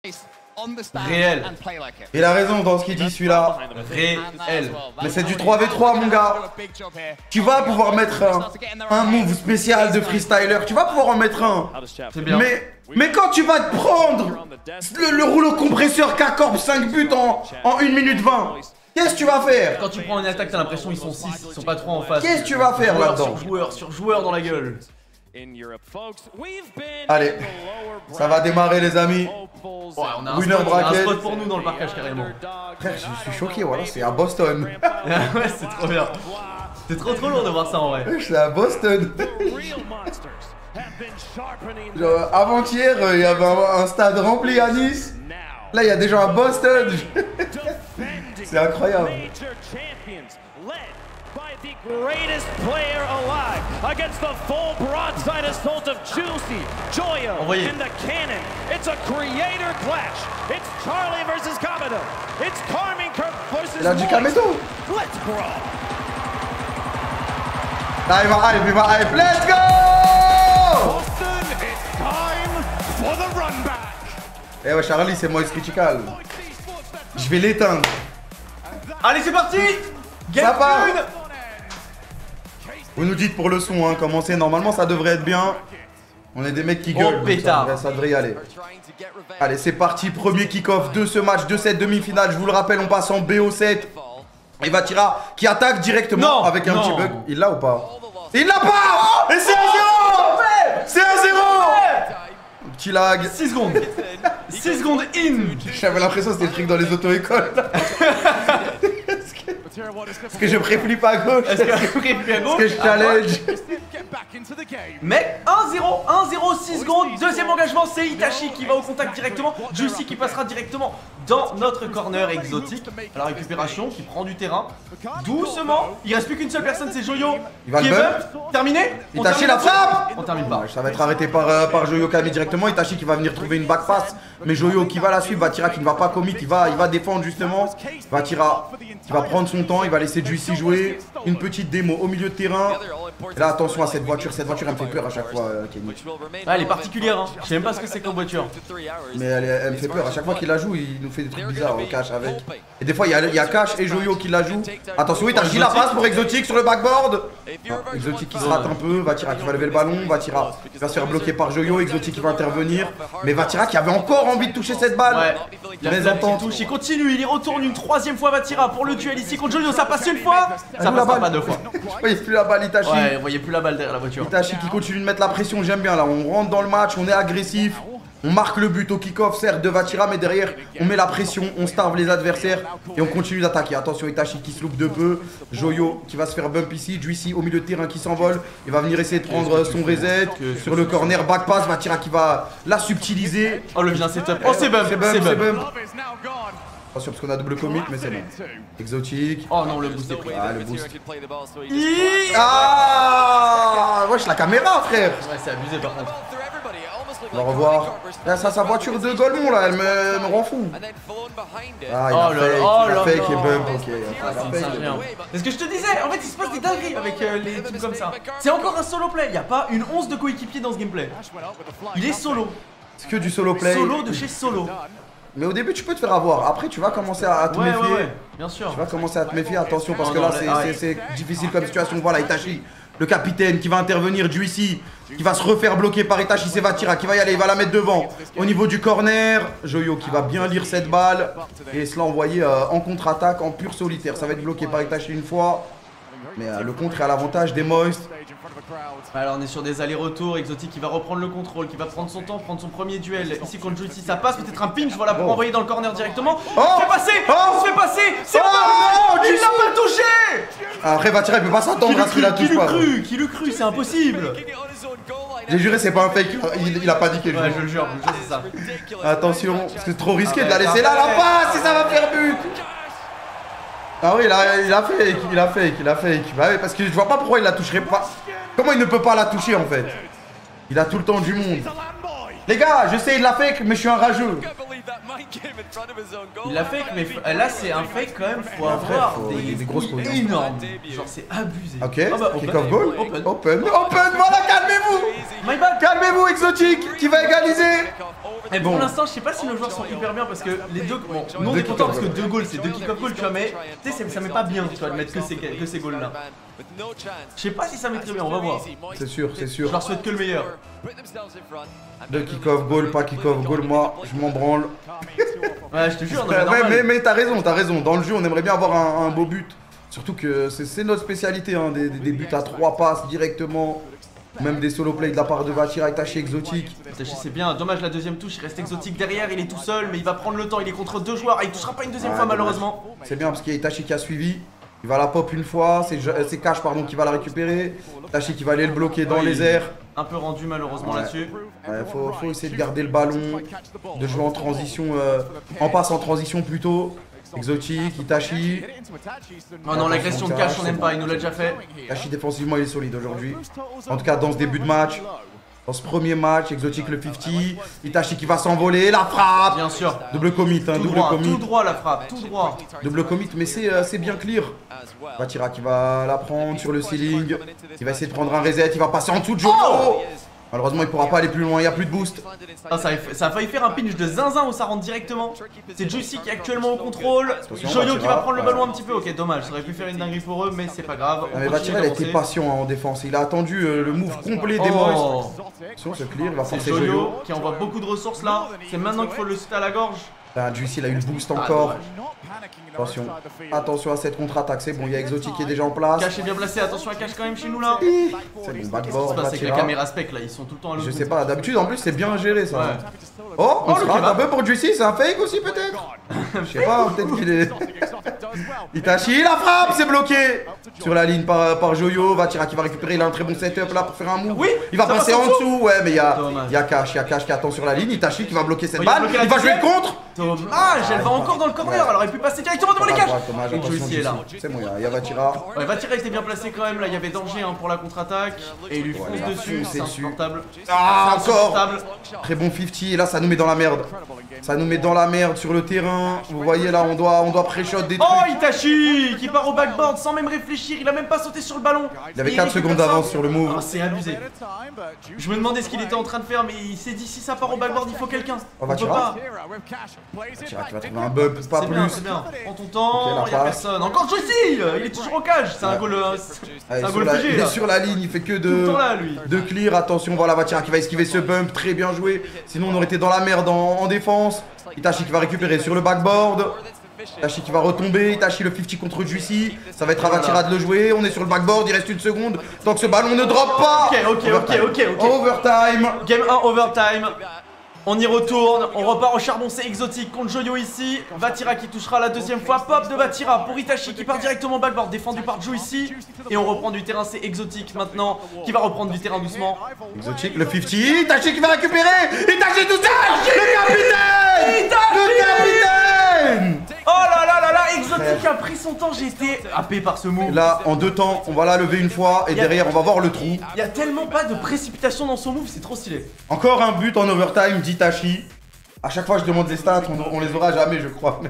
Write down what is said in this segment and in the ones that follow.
Réel. Il a raison dans ce qu'il dit celui-là. Réel. Mais c'est du 3v3 mon gars. Tu vas pouvoir mettre un move spécial de freestyler. Tu vas pouvoir en mettre un. C'est bien. Mais quand tu vas te prendre le rouleau compresseur K-Corp 5 buts en 1 minute 20, qu'est-ce que tu vas faire? Quand tu prends une attaque, t'as l'impression ils sont 6, ils sont pas trop en face. Qu'est-ce que tu vas faire là-dedans? Sur joueur dans la gueule. Allez, ça va démarrer les amis. Ouais, on a Winner un bracket. spot pour nous dans le parcage carrément. Frère, je suis choqué, voilà, c'est à Boston. Ouais, c'est trop bien. C'est trop lourd de voir ça en vrai. C'est à Boston. Genre, avant-hier, il y avait un stade rempli à Nice. Là, il y a des gens à Boston. C'est incroyable. Greatest player alive against the full broadside assault of Juicy, Joyo, and the Cannon. It's a creator clash. It's Charlie versus Kameto. It's Carmine versus Il a dit Kameto. Let's grow. Là, il va hype. Let's go! Boston, it's time for the run back. Eh ouais, Charlie, c'est Moist Critical. Je vais l'éteindre. Allez, c'est parti! Ça part! Vous nous dites pour le son, hein, commencer. Normalement, ça devrait être bien. On est des mecs qui gueulent. Pétard. Ça devrait y aller. Allez, c'est parti. Premier kick-off de ce match, de cette demi-finale. Je vous le rappelle, on passe en BO7. Et Vatira qui attaque directement avec un petit bug. Il l'a ou pas? Il l'a pas! Et c'est 1-0! C'est 1-0! Petit lag. 6 secondes. 6 secondes in. J'avais l'impression que c'était le truc dans les auto-écoles. Est-ce que je préflip à gauche? Est-ce que je préflip à gauche? Est-ce que je challenge? Mec, 1-0, 6 secondes. Deuxième engagement, c'est Itachi qui va au contact directement. Juicy qui passera directement dans notre corner exotique. À la récupération, qui prend du terrain. Doucement. Il reste plus qu'une seule personne, c'est Joyo. Il va qui le est bump. Terminé. Itachi la frappe. On termine pas. Ça va être arrêté par Joyo Kami directement. Itachi qui va venir trouver une back pass. Mais Joyo qui va la suivre. Vatira qui ne va pas commit. Il va défendre justement. Vatira qui va prendre son temps. Il va laisser Juicy jouer. Une petite démo au milieu de terrain. Et là, attention à cette voiture. Cette voiture, elle me fait peur à chaque fois, Kenny. Ah, elle est particulière. Hein. Je sais même pas ce que c'est comme voiture. Mais elle me fait peur. À chaque fois qu'il la joue, il nous fait des trucs bizarres au cash avec. Et des fois, il y a Cash et Joyo qui la jouent. Attention, Itachi la passe pour Exotic sur le backboard. Exotic qui se rate un peu. Vatira qui va lever le ballon. Vatira qui va se faire bloquer par Joyo. Exotic qui va intervenir. Mais Vatira qui avait encore envie de toucher cette balle. Ouais. Mais entend touche. Il continue. Il y retourne une troisième fois. Vatira pour le duel ici contre Joyo. Ça passe une fois. Ça passe pas deux fois. Je voyais plus la balle, Itachi. Ouais, vous voyez plus la balle derrière la voiture. Itachi qui continue de mettre la pression. J'aime bien là. On rentre dans le match. On est agressif. On marque le but au kick-off, certes, de Vatira, mais derrière, on met la pression, on starve les adversaires et on continue d'attaquer. Attention, Itachi qui se loupe de peu. Joyo qui va se faire bump ici. Juicy au milieu de terrain qui s'envole. Il va venir essayer de prendre son reset. Sur le corner, back pass. Vatira qui va la subtiliser. Oh, le bien setup. Oh, c'est bump, c'est bump. Attention, parce qu'on a double commit, mais c'est bon. Exotique. Oh non, le boost est pris. Ah, le boost. Ah, wesh, la caméra, frère. Ouais, c'est abusé par contre. On va revoir. Là, ça, sa voiture de Golemont là, elle me rend fou. Ah, il a fake et bump, ok. C'est ce que je te disais, en fait il se passe des dingueries avec les teams comme ça. C'est encore un solo play, il n'y a pas une once de coéquipier dans ce gameplay. Il est solo. C'est que du solo play. Solo de chez Solo. Mais au début tu peux te faire avoir, après tu vas commencer à te méfier. Ouais, bien sûr. Tu vas commencer à te méfier, attention parce que là c'est difficile comme situation. Voilà Itachi, le capitaine qui va intervenir, Juicy qui va se refaire bloquer par Itachi, c'est Vatira qui va y aller, il va la mettre devant. Au niveau du corner, Joyo qui va bien lire cette balle et se l'envoyer en contre-attaque, en pur solitaire. Ça va être bloqué par Itachi une fois. Mais le contre est à l'avantage des Moist. Alors on est sur des allers-retours, Exotic qui va reprendre le contrôle, qui va prendre son temps, prendre son premier duel. Ici contre Juicy, ça passe, peut-être un pinch, voilà, pour envoyer dans le corner directement. Il se fait passer, il se fait passer, c'est pas il l'a pas touché. Après Vatira il peut pas s'attendre à ce qu'il la touche pas. Qui l'eût cru, c'est impossible. J'ai juré c'est pas un fake, il a paniqué. Ouais, je le jure, c'est ça. Attention, parce que c'est trop risqué de la laisser là, la passe, et ça va faire but. Ah oui, il a fake. Bah oui, parce que je vois pas pourquoi il la toucherait pas. Comment il ne peut pas la toucher en fait? Il a tout le temps du monde. Les gars, j'essaye de la fake, mais je suis un rageux. Il l'a fake, mais là c'est un fake quand même, faut avoir des grosses couilles énormes. Genre c'est abusé. Ok, kick-off goal. Open, voilà, calmez-vous. Calmez-vous, Exotique, qui va égaliser. Et bon, pour l'instant, je sais pas si nos joueurs sont hyper bien parce que les deux. Bon, nous on est content parce que 2 goals, c'est 2 kick-off goals, tu vois, mais tu sais, ça met pas bien, tu vois, de mettre que ces goals là. Je sais pas si ça met très bien, on va voir. C'est sûr, c'est sûr. Je leur souhaite que le meilleur. 2 kick-off goal, pas kick-off goal, moi je m'en branle. Ouais, je te jure, mais t'as raison. Dans le jeu, on aimerait bien avoir un beau but. Surtout que c'est notre spécialité, hein, des buts à 3 passes directement. Même des solo plays de la part de Vatira, Itachi, Exotique. Itachi c'est bien, dommage la deuxième touche, il reste Exotique derrière, il est tout seul, mais il va prendre le temps, il est contre 2 joueurs, il touchera pas une deuxième fois malheureusement. C'est bien parce qu'il y a Itachi qui a suivi. Il va la pop une fois, c'est Cash pardon qui va la récupérer. Itachi qui va aller le bloquer dans les airs. Un peu rendu malheureusement là-dessus. Ouais, faut essayer de garder le ballon, de jouer en transition, en passe en transition plutôt. Exotique, Itachi. Oh non, l'agression de Cash on n'aime pas, il nous l'a déjà fait. Itachi défensivement il est solide aujourd'hui. En tout cas dans ce début de match. Dans ce premier match, Exotique le 50, Itachi qui va s'envoler, la frappe. Bien sûr. Double commit, hein, double commit. Tout droit la frappe, tout droit. Double commit, mais c'est bien clear. Vatira qui va la prendre sur le ceiling. Il va essayer de prendre un reset, il va passer en dessous de Jojo. Malheureusement, il pourra pas aller plus loin, il n'y a plus de boost. Ah, ça a failli faire un pinch de zinzin où ça rentre directement. C'est Juicy qui est actuellement au contrôle. Joyo qui va prendre le ballon un petit peu. Ok, dommage, ça aurait pu faire une dinguerie pour eux, mais c'est pas grave. Mais Vatira, il a été patient en défense. Il a attendu le move complet des Moïse. Attention, c'est clear, il va forcer Joyo. Qui envoie beaucoup de ressources là. C'est maintenant qu'il faut le citer à la gorge. Ah, Juicy, il a eu le boost encore. Attention à cette contre-attaque, c'est bon, il y a Exotique qui est déjà en place. Cash est bien placé, attention à Cash quand même chez nous là. C'est bon, backboard, c'est que la caméra spec là, ils sont tout le temps à l'autre. Je sais pas, d'habitude en plus c'est bien géré ça. Ouais. Oh, on se rate un peu pour Juicy, c'est un fake aussi peut-être. Je sais pas, peut-être qu'il est... Itachi, la frappe, c'est bloqué sur la ligne par Joyo. Vatira qui va récupérer, il a un très bon setup là pour faire un move. Oui, il va passer en dessous, ouais, mais il y a Cash qui attend sur la ligne. Itachi qui va bloquer cette balle, il va jouer le contre. Dommage, elle va encore dans le corner, elle aurait pu passer directement devant les cages. Et Juicy est là. C'est bon, il y a Vatira. Ouais, Vatira était bien placé quand même, là il y avait danger hein, pour la contre-attaque. Et il lui fonce dessus, c'est insupportable. Ah, encore. Très bon 50, et là ça nous met dans la merde. Ça nous met dans la merde sur le terrain. Vous voyez là, on doit pré-shot des trucs. Oh, Itachi qui part au backboard sans même réfléchir, il a même pas sauté sur le ballon. Il avait 4 secondes d'avance sur le move. Oh, c'est abusé. Je me demandais ce qu'il était en train de faire, mais il s'est dit si ça part au backboard, il faut quelqu'un. On peut pas. Vatira qui va trouver un bump, pas plus. C'est bien. Prends ton temps, il y a personne. Encore Juicy, il est toujours en cage. C'est un goal figé. Il est sur la ligne, il fait que de clear. Attention, voilà Vatira qui va esquiver ce bump, très bien joué. Sinon on aurait été dans la merde en défense. Itachi qui va récupérer sur le backboard. Itachi qui va retomber, Itachi le 50 contre Juicy. Ça va être à Vatira de le jouer, on est sur le backboard, il reste une seconde. Tant que ce ballon ne drop pas. Ok. Overtime. Game 1 overtime. On y retourne, on repart au charbon, c'est Exotique contre Joyo ici. Vatira qui touchera la deuxième fois. Pop de Vatira pour Itachi qui part directement backboard, défendu par Joe ici. Et on reprend du terrain, c'est Exotique maintenant qui va reprendre du terrain doucement. Exotique, le 50, Itachi qui va récupérer. Itachi tout seul. Le capitaine. Le capitaine. Oh là, Exotique a pris son temps, j'ai été happé par ce move. Là, en 2 temps, on va la lever une fois et derrière on va voir le trou. Il y a tellement pas de précipitation dans son move, c'est trop stylé. Encore un but en overtime d'Itachi. A chaque fois je demande les stats, on les aura jamais je crois.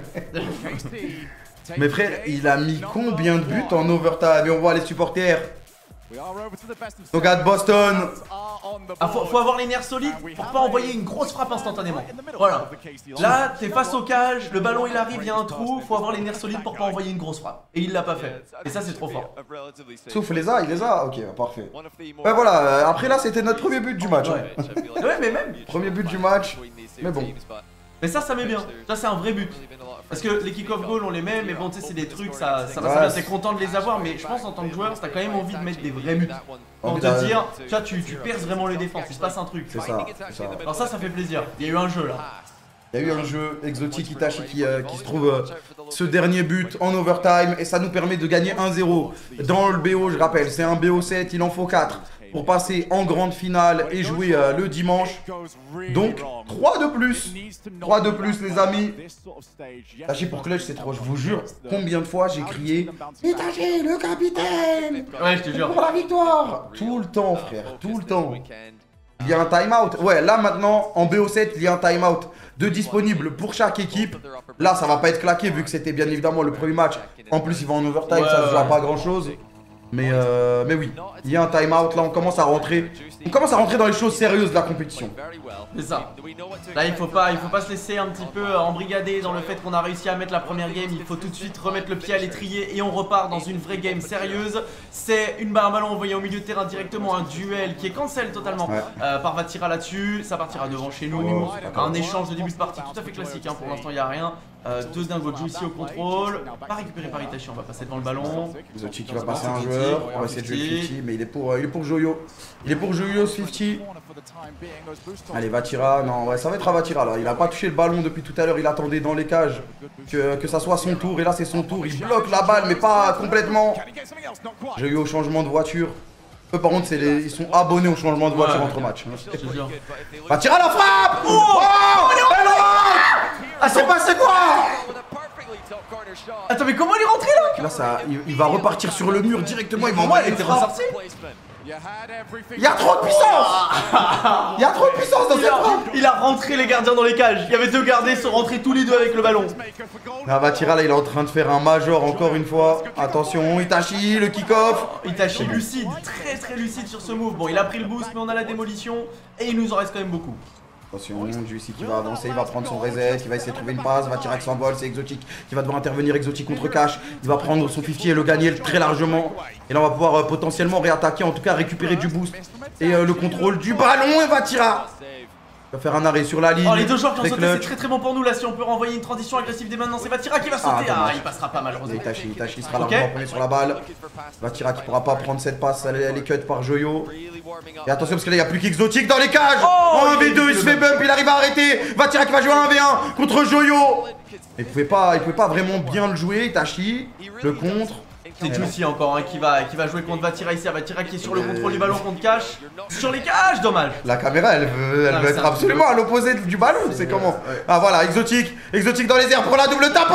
Mais frère, il a mis combien de buts en overtime? Et on voit les supporters. Donc à Boston. Ah, faut avoir les nerfs solides pour pas envoyer une grosse frappe instantanément. Voilà. Là, t'es face au cage, le ballon il arrive, il y a un trou, faut avoir les nerfs solides pour pas envoyer une grosse frappe. Et il l'a pas fait. Et ça c'est trop fort. Sauf il les a. Ok, parfait. Ouais voilà, après là c'était notre premier but du match. Ouais, mais même. Premier but du match. Mais bon. Mais ça met bien. Ça c'est un vrai but. Parce que les kick-off goals on les met, mais bon tu sais c'est des trucs, ça va bien, t'es content de les avoir, mais je pense en tant que joueur t'as quand même envie de mettre des vrais buts. Pour te dire, tu vois, tu perces vraiment les défenses, il se passe un truc. C'est ça. Alors ça fait plaisir, il y a eu un jeu là. Il y a eu un jeu, Exotique Itachi qui se trouve ce dernier but en overtime et ça nous permet de gagner 1-0 dans le BO, je rappelle, c'est un BO7, il en faut 4 pour passer en grande finale et jouer le dimanche. Donc 3 de plus. 3 de plus les amis. Itachi pour clutch c'est trop, je vous jure combien de fois j'ai crié Itachi le capitaine. Ouais je te jure. Pour la victoire. Tout le temps frère, tout le temps. il y a un timeout. Ouais, là maintenant, en BO7, il y a un timeout de disponible pour chaque équipe. Là, ça va pas être claqué vu que c'était bien évidemment le premier match. En plus, il va en overtime, ça se joue à pas grand chose. Mais oui, il y a un timeout. Là, on commence à rentrer dans les choses sérieuses de la compétition. C'est ça. Là, il faut pas se laisser un petit peu embrigader dans le fait qu'on a réussi à mettre la première game. Il faut tout de suite remettre le pied à l'étrier et on repart dans une vraie game sérieuse. C'est une barre à ballon envoyée au milieu de terrain directement, un duel qui est cancel totalement par Vatira là-dessus. Ça partira devant chez nous. Un échange de début de partie tout à fait classique. Hein. Pour l'instant, il n'y a rien. Deux dingos de Juicy au contrôle. Pas récupéré par Itachi, on va passer devant le ballon. Exotic qui va passer un joueur. On va essayer de jouer 50, mais il est pour Joyo. Il est pour Joyo 50. Allez, Vatira. Non, ouais, ça va être à Vatira là. Il a pas touché le ballon depuis tout à l'heure. Il attendait dans les cages que ça soit son tour. Et là, c'est son tour. Il bloque la balle, mais pas complètement. Joyo au changement de voiture. Eux, par contre, ils sont abonnés au changement de voiture entre matchs. Vatira la frappe. Oh, ah, c'est passé quoi? Attends, mais comment il est rentré là? Là, il va repartir sur le mur directement. Il va envoyer les frappes. Il y a trop de puissance. Il y a trop de puissance dans cette frappe. Il a rentré les gardiens dans les cages. Il y avait deux gardiens, ils sont rentrés tous les deux avec le ballon. Là, Vatira, là, il est en train de faire un major encore une fois. Attention, Itachi, le kick-off. Itachi lucide, très lucide sur ce move. Bon, il a pris le boost, mais on a la démolition. Et il nous en reste quand même beaucoup. Attention, Juicy qui va avancer, il va prendre son reset, il va essayer de trouver une passe, Vatira qui s'envole, c'est Exotic qui va devoir intervenir, Exotic contre Cash, il va prendre son 50 et le gagner très largement. Et là on va pouvoir potentiellement réattaquer, en tout cas récupérer du boost. Et le contrôle du ballon et Vatira il va faire un arrêt sur la ligne. Oh, les deux joueurs qui ont sauté, c'est très bon pour nous là. Si on peut renvoyer une transition agressive dès maintenant, c'est Vatira qui va sauter. Il passera pas malheureusement. Itachi sera largement premier sur la balle. Vatira qui pourra pas prendre cette passe, elle est cut par Joyo. Et attention parce que là il n'y a plus qu'Exotic dans les cages. En 1v2, il se fait bump, il arrive à arrêter. Vatira qui va jouer 1v1 contre Joyo. Il pouvait pas vraiment bien le jouer. Itachi, le contre. C'est Juicy encore qui va jouer contre Vatira ici. Vatira qui est sur le contrôle du ballon contre Cash. Sur les cages, dommage. La caméra elle veut être absolument à l'opposé du ballon. C'est comment? Ah voilà, Exotic dans les airs pour la double tape.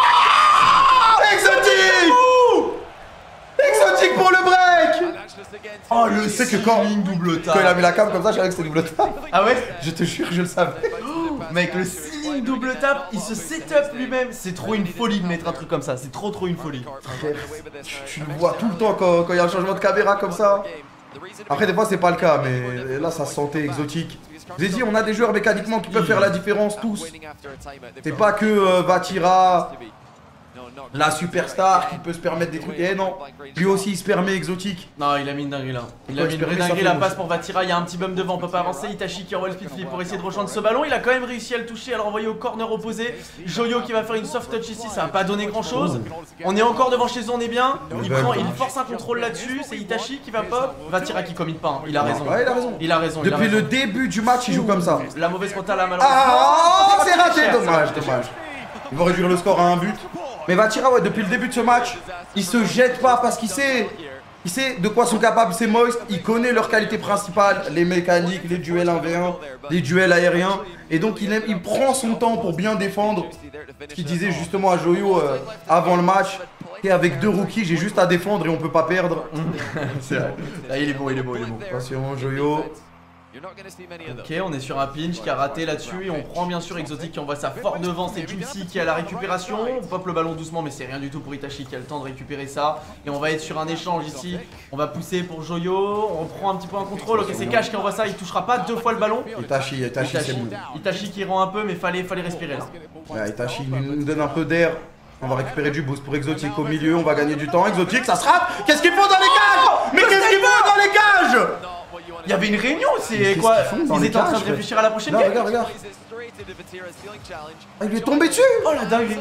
Exotic pour le break. Oh le ceiling double tape. Quand il a mis la cam comme ça, je savais que c'était double tape. Ah ouais? Je te jure, je le savais. Mec, le ceiling double tape, il se setup lui-même. C'est trop une folie de mettre un truc comme ça. C'est trop une folie. Tu le vois tout le temps quand il y a un changement de caméra comme ça. Après, des fois, c'est pas le cas, mais là, ça se sentait Exotic. Je vous ai dit, on a des joueurs mécaniquement qui peuvent faire la différence tous. C'est pas que Vatira, la superstar qui peut se permettre des trucs. Eh non, lui aussi il se permet Exotic. Non, il a mis une dinguerie là. Il a mis une vraie dinguerie, la passe pour Vatira. Il y a un petit bump devant, on peut pas avancer. Itachi qui envoie le speed flip pour essayer de rejoindre ce ballon. Il a quand même réussi à le toucher, à le renvoyer au corner opposé. Joyo qui va faire une soft touch ici, ça va pas donner grand chose. On est encore devant chez eux, on est bien. Il force un contrôle là-dessus. C'est Itachi qui va pop. Vatira qui commit pas, il a raison. Ouais, il a raison. Depuis le début du match, il joue comme ça. La mauvaise rota là, malheureusement. Ah, c'est raté, dommage. Il va réduire le score à un but. Mais Vatira, ouais, depuis le début de ce match, il se jette pas parce qu'il sait de quoi sont capables ces Moist. Il connaît leur qualité principale, les mécaniques, les duels 1v1, les duels aériens. Et donc il prend son temps pour bien défendre. Ce qu'il disait justement à Joyo avant le match. Et avec deux rookies, j'ai juste à défendre et on peut pas perdre. C'est vrai. Là, il est bon. Attention, Joyo. Ok, on est sur un pinch qui a raté là-dessus et on prend bien sûr Exotic qui envoie ça fort devant, c'est Juicy qui a la récupération. On pop le ballon doucement mais c'est rien du tout pour Itachi qui a le temps de récupérer ça. Et on va être sur un échange ici, on va pousser pour Joyo, on prend un petit peu un contrôle. Ok, c'est Cash qui envoie ça, il touchera pas deux fois le ballon. Itachi c'est bon. Itachi qui rend un peu mais fallait respirer là. Ouais, Itachi nous donne un peu d'air. On va récupérer du boost pour Exotic au milieu, on va gagner du temps. Exotic, ça se rate. Qu'est-ce qu'ils font dans les cages? Mais qu'est-ce qu'ils font dans les cages? Il y avait une réunion, c'est quoi? Ils étaient en train de réfléchir à la prochaine game. Regarde. Ah, il lui est tombé dessus. Oh la dingue.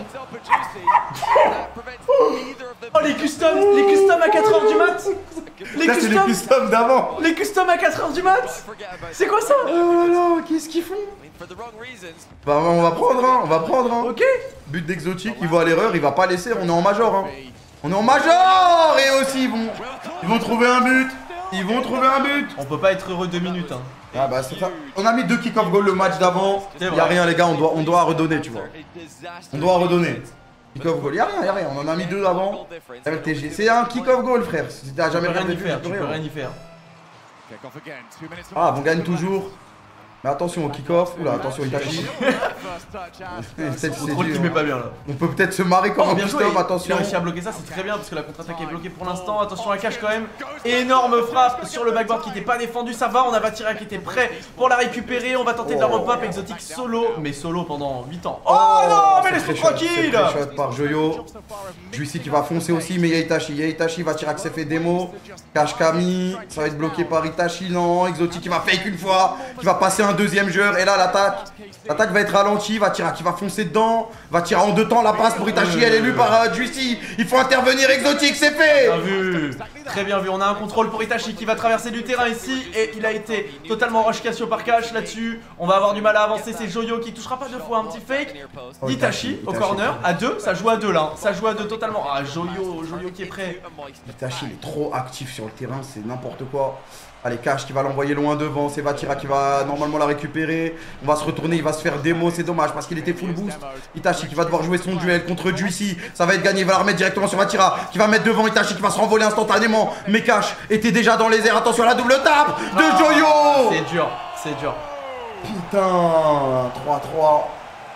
Oh les customs à 4h du mat. Là c'est les customs d'avant. Les customs à 4h du mat. C'est quoi ça? Oh là là, qu'est-ce qu'ils font? Bah on va prendre hein. Ok. But d'Exotic, il va à l'erreur, il va pas laisser, on est en major hein. On est en major. Et aussi ils vont trouver un but. On peut pas être heureux 2 minutes hein. Ah bah c'est ça. On a mis 2 kick-off goal le match d'avant. Y'a rien les gars, on doit redonner tu vois. On doit redonner. Kick-off goal, y'a rien, on en a mis 2 avant. C'est un kick-off goal frère. Si t'as jamais rien y faire, tu peux rien y faire. Ah, on gagne toujours. Mais attention au kick-off. Oula, attention Itachi. Contrôle qui met pas bien là. On peut peut-être se marrer comme un piston, attention. Il a réussi à bloquer ça, c'est très bien parce que la contre-attaque est bloquée pour l'instant. Attention à cache quand même. Énorme frappe sur le backboard qui n'était pas défendu. Ça va, on a Vatira qui était prêt pour la récupérer. On va tenter de la repop. Exotique solo, mais solo pendant 8 ans. Oh non, mais laisse-le tranquille. Shot par Joyo. Juicy qui va foncer aussi, mais il y a Itachi. Vatira qui s'est fait démo. Cache Kami. Ça va être bloqué par Itachi. Non, Exotique qui va fake une fois. Qui va passer un deuxième jeu. Et là, l'attaque va être ralentie. Vatira qui va foncer dedans. Vatira en 2 temps. La passe pour Itachi. Elle est lue par Juicy. Il faut intervenir. Exotique, c'est fait. Bien vu. Très bien vu. On a un contrôle pour Itachi qui va traverser du terrain ici. Et il a été totalement rush Cassio par cash là-dessus. On va avoir du mal à avancer. C'est Joyo qui touchera pas 2 fois. Un petit fake d'Itachi au corner. À 2. Ça joue à 2 là. Ça joue à 2 totalement. Ah, Joyo qui est prêt. Itachi il est trop actif sur le terrain. C'est n'importe quoi. Allez, Cash qui va l'envoyer loin devant, c'est Vatira qui va normalement la récupérer. On va se retourner, il va se faire démo, c'est dommage parce qu'il était full boost. Itachi qui va devoir jouer son duel contre Juicy. Ça va être gagné, il va la remettre directement sur Vatira qui va mettre devant Itachi qui va se renvoler instantanément. Mais Cash était déjà dans les airs, attention à la double tape de Joyo. C'est dur, c'est dur. Putain, 3-3.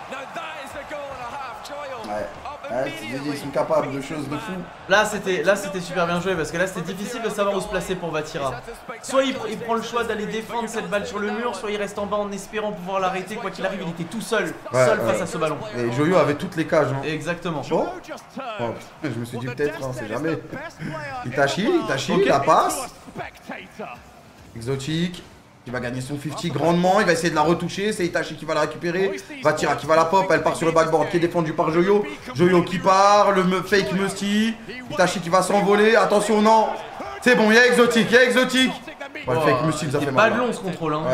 Ouais, ils sont capables de choses de fou. Là c'était super bien joué parce que là c'était difficile de savoir où se placer pour Vatira. Soit il prend le choix d'aller défendre cette balle sur le mur, soit il reste en bas en espérant pouvoir l'arrêter. Quoi qu'il arrive, il était tout seul, face à ce ballon. Et Joyo avait toutes les cages. Hein. Exactement. Oh, je me suis dit peut-être, hein, c'est jamais. Itachi, okay. La passe. Exotique. Il va gagner son 50 grandement, il va essayer de la retoucher, c'est Itachi qui va la récupérer. Vatira qui va la pop, elle part sur le backboard qui est défendu par Joyo. Joyo qui part, le fake Musty. Itachi qui va s'envoler, attention non. C'est bon, il y a Exotique, Ouais, le fake Musty, ça fait mal. Pas de long ce contrôle hein.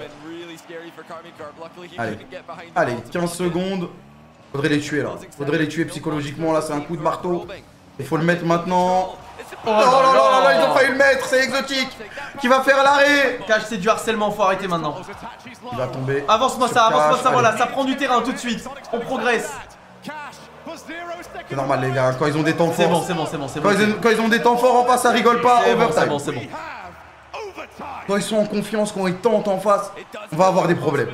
Ouais. Allez, 15 secondes. Faudrait les tuer là. Faudrait les tuer psychologiquement là, c'est un coup de marteau. Il faut le mettre maintenant. Oh là, ils ont failli le mettre, c'est Exotique qui va faire l'arrêt. Cash, c'est du harcèlement, faut arrêter maintenant. Il va tomber. Avance-moi ça, voilà, ça prend du terrain tout de suite. On progresse. C'est normal les gars, quand ils ont des temps forts. C'est bon. Quand ils ont des temps forts en face, ça rigole pas. Overtime. C'est bon. Quand ils sont en confiance, quand ils tentent en face, on va avoir des problèmes.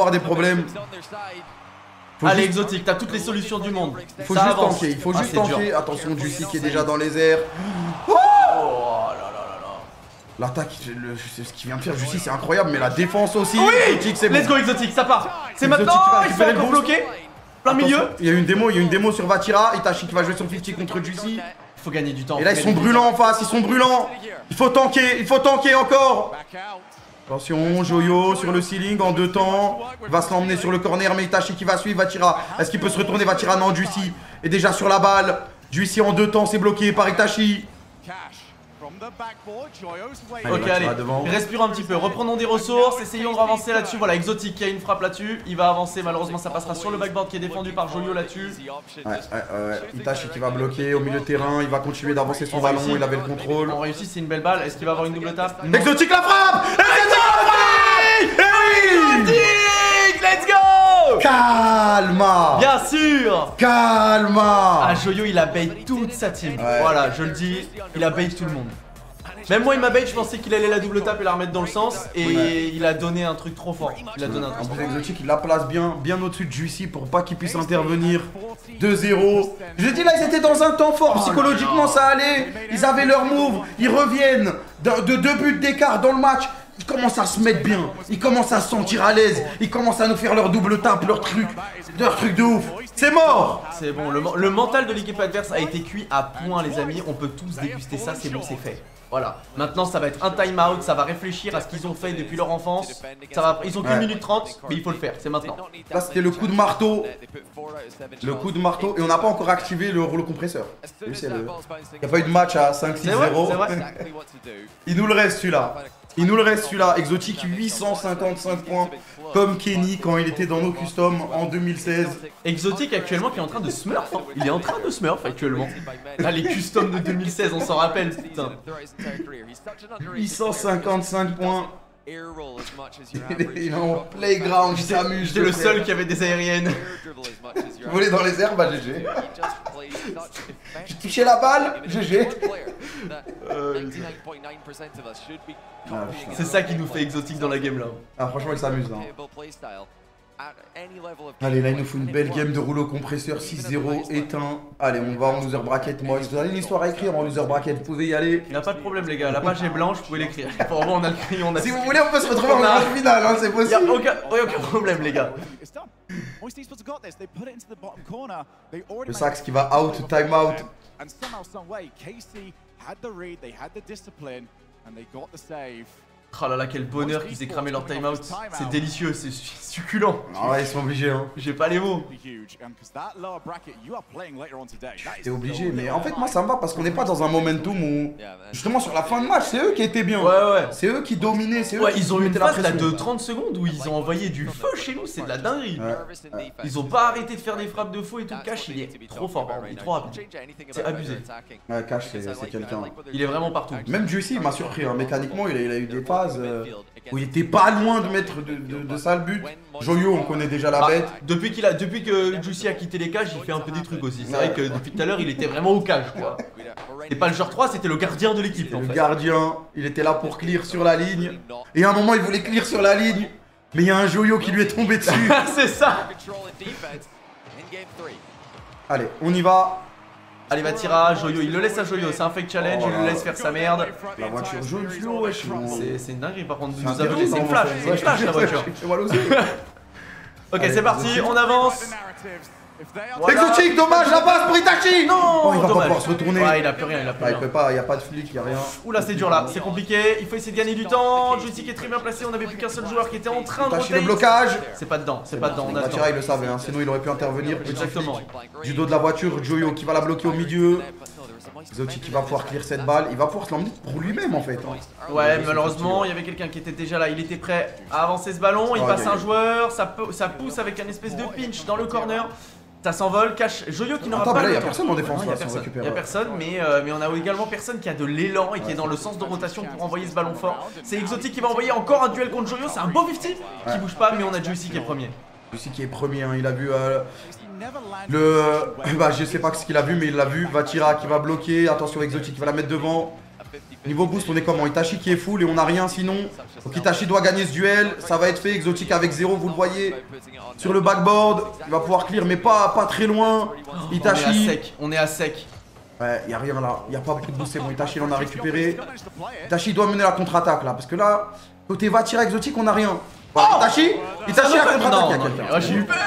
Allez Exotique, t'as toutes les solutions du monde. Il faut juste tanker, Attention, Juicy qui est déjà dans les airs. Oh là. L'attaque, ce qu'il vient de faire Juicy, c'est incroyable, mais la défense aussi. Oui, Exotique, c'est bon. Let's go Exotique, ça part. C'est maintenant, il faut encore bloquer. Plein milieu. Il y a une démo sur Vatira. Itachi qui va jouer son 50 contre Juicy. Il faut gagner du temps. Et là ils sont brûlants en face, Il faut tanker encore. Attention, Joyo sur le ceiling en 2 temps. Il va se l'emmener sur le corner, mais Itachi qui va suivre Vatira. Est-ce qu'il peut se retourner Vatira? Non, Juicy est déjà sur la balle. Juicy en 2 temps, c'est bloqué par Itachi. Ok, allez, respire un petit peu, reprenons des ressources, essayons de avancer là-dessus. Voilà, Exotique qui a une frappe là-dessus, il va avancer, malheureusement ça passera sur le backboard qui est défendu par Joyo là-dessus. Ouais. Itachi qui va bloquer au milieu de terrain, il va continuer d'avancer son ballon, il avait le contrôle. On réussit, c'est une belle balle, est-ce qu'il va avoir une double tape? Exotique la frappe! Exotique, let's go! Calma! Bien sûr! Calma! Ah, Joyo il a bait toute sa team, voilà, je le dis, il a bait tout le monde. Même moi il m'a bait, je pensais qu'il allait la double tape et la remettre dans le sens et il a donné un truc trop fort. En plus Exotique il la place bien au-dessus de Juicy pour pas qu'il puisse intervenir. 2-0. Je dis là ils étaient dans un temps fort, psychologiquement ça allait. Ils avaient leur move, ils reviennent de 2 buts d'écart dans le match. Ils commencent à se mettre bien, ils commencent à se sentir à l'aise, ils commencent à nous faire leur double tape, leur truc de ouf. C'est mort! C'est bon, le mental de l'équipe adverse a été cuit à point les amis, on peut tous déguster ça, c'est bon, c'est fait. Voilà, maintenant ça va être un time out, ça va réfléchir à ce qu'ils ont fait depuis leur enfance. Ils ont qu'une minute 30, mais il faut le faire, c'est maintenant. Là c'était le coup de marteau. Et on n'a pas encore activé le rouleau compresseur. Il n'y a pas eu de match à 5-6-0. Il nous le reste celui-là. Exotique 855 points comme Kenny quand il était dans nos customs en 2016. Exotique actuellement qui est en train de smurf. Hein. Il est en train de smurf actuellement. Là les customs de 2016 on s'en rappelle putain. 855 points. Il est en playground, il s'amuse. J'étais le seul qui avait des aériennes. Voler dans les airs, bah GG. J'ai touché la balle, GG. C'est ça qui nous fait exotique dans la game là. Ah franchement il s'amuse là. Allez là il nous faut une belle game de rouleau compresseur 6-0 éteint. Allez on va en loser bracket moi. Vous avez une histoire à écrire en loser bracket, vous pouvez y aller. Il n'y a pas de problème les gars, la page est blanche, vous pouvez l'écrire. Pour moi on a le crayon. Si vous voulez on peut se retrouver en grande finale, hein, c'est possible. Il n'y a aucun problème les gars. Le Sax qui va out, time out. Oh là là, quel bonheur qu'ils aient cramé leur timeout. C'est délicieux, c'est succulent. Ah ouais, ils sont obligés hein. J'ai pas les mots. T'es obligé, mais en fait moi ça me va parce qu'on n'est pas dans un momentum où justement sur la fin de match, c'est eux qui étaient bien. Ouais. C'est eux qui dominaient, c'est eux qui ils ont eu une phase là de 30 secondes où ils ont envoyé du feu chez nous, c'est de la dinguerie. Ils ont pas arrêté de faire des frappes de faux et tout. Cash, il est trop fort, il est trop rapide. C'est abusé. Ouais, Cash c'est quelqu'un. Il est vraiment partout. Même Juicy il m'a surpris, hein. Mécaniquement il a eu des phases où il était pas loin de mettre de sales buts. Joyo, on connaît déjà la bête. Depuis que Juicy a quitté les cages, il fait un peu des trucs aussi. C'est vrai que depuis tout à l'heure, il était vraiment au cage quoi. C'est pas le joueur 3, c'était le gardien de l'équipe. Le gardien, il était là pour clear sur la ligne. Et à un moment, il voulait clear sur la ligne. Mais il y a un Joyo qui lui est tombé dessus. C'est ça. Allez, on y va. Allez, va Tira, Joyo, il le laisse à Joyo, c'est un fake challenge, il le laisse faire sa merde. La voiture jaune fluo, wesh. C'est une dinguerie par contre, vous nous avez c'est une flash, la voiture. Ok, c'est parti, on avance. Voilà. Exotique, dommage, la passe pour Itachi. Non, il va pas pouvoir se retourner. Ouais, il a plus rien, il peut pas, il y a pas de flic, il y a rien. Oula, c'est dur là, c'est compliqué, il faut essayer de gagner du temps. Juicy qui est très bien placé, on avait plus qu'un seul joueur qui était en train de rotate. Le blocage. C'est pas dedans, c'est pas dedans. Batira il le savait, hein. Sinon il aurait pu intervenir. Exactement. Du dos de la voiture, Joyo qui va la bloquer au milieu. Exotique qui va pouvoir clear cette balle, il va pouvoir se l'emmener pour lui-même en fait. Ouais, malheureusement, il y avait quelqu'un qui était déjà là, il était prêt à avancer ce ballon, il passe un joueur, ça pousse avec un espèce de pinch dans le corner. Ça s'envole, cache Joyo qui n'aura pas. Il y a personne en défense là, il y a personne, mais on a également personne qui a de l'élan et qui est dans le sens de rotation pour envoyer ce ballon fort. C'est Exotique qui va envoyer encore un duel contre Joyo, c'est un beau 50 qui bouge pas, mais on a Juicy qui est premier. Juicy qui est premier, hein. Il a vu je sais pas ce qu'il a vu, mais il l'a vu. Vatira qui va bloquer, attention Exotique qui va la mettre devant. Niveau boost, on est comment? Itachi qui est full et on a rien sinon. Donc Itachi doit gagner ce duel, ça va être fait. Exotique avec 0, vous le voyez. Sur le backboard, il va pouvoir clear, mais pas très loin. Itachi. On est à sec. Ouais, y a rien là, y a pas beaucoup de boost, c'est bon. Itachi il en a récupéré. Itachi doit mener la contre-attaque là, parce que là, côté Vatira Exotique, on a rien. Itachi à contre-attaque, il y a quelqu'un. J'ai eu peur.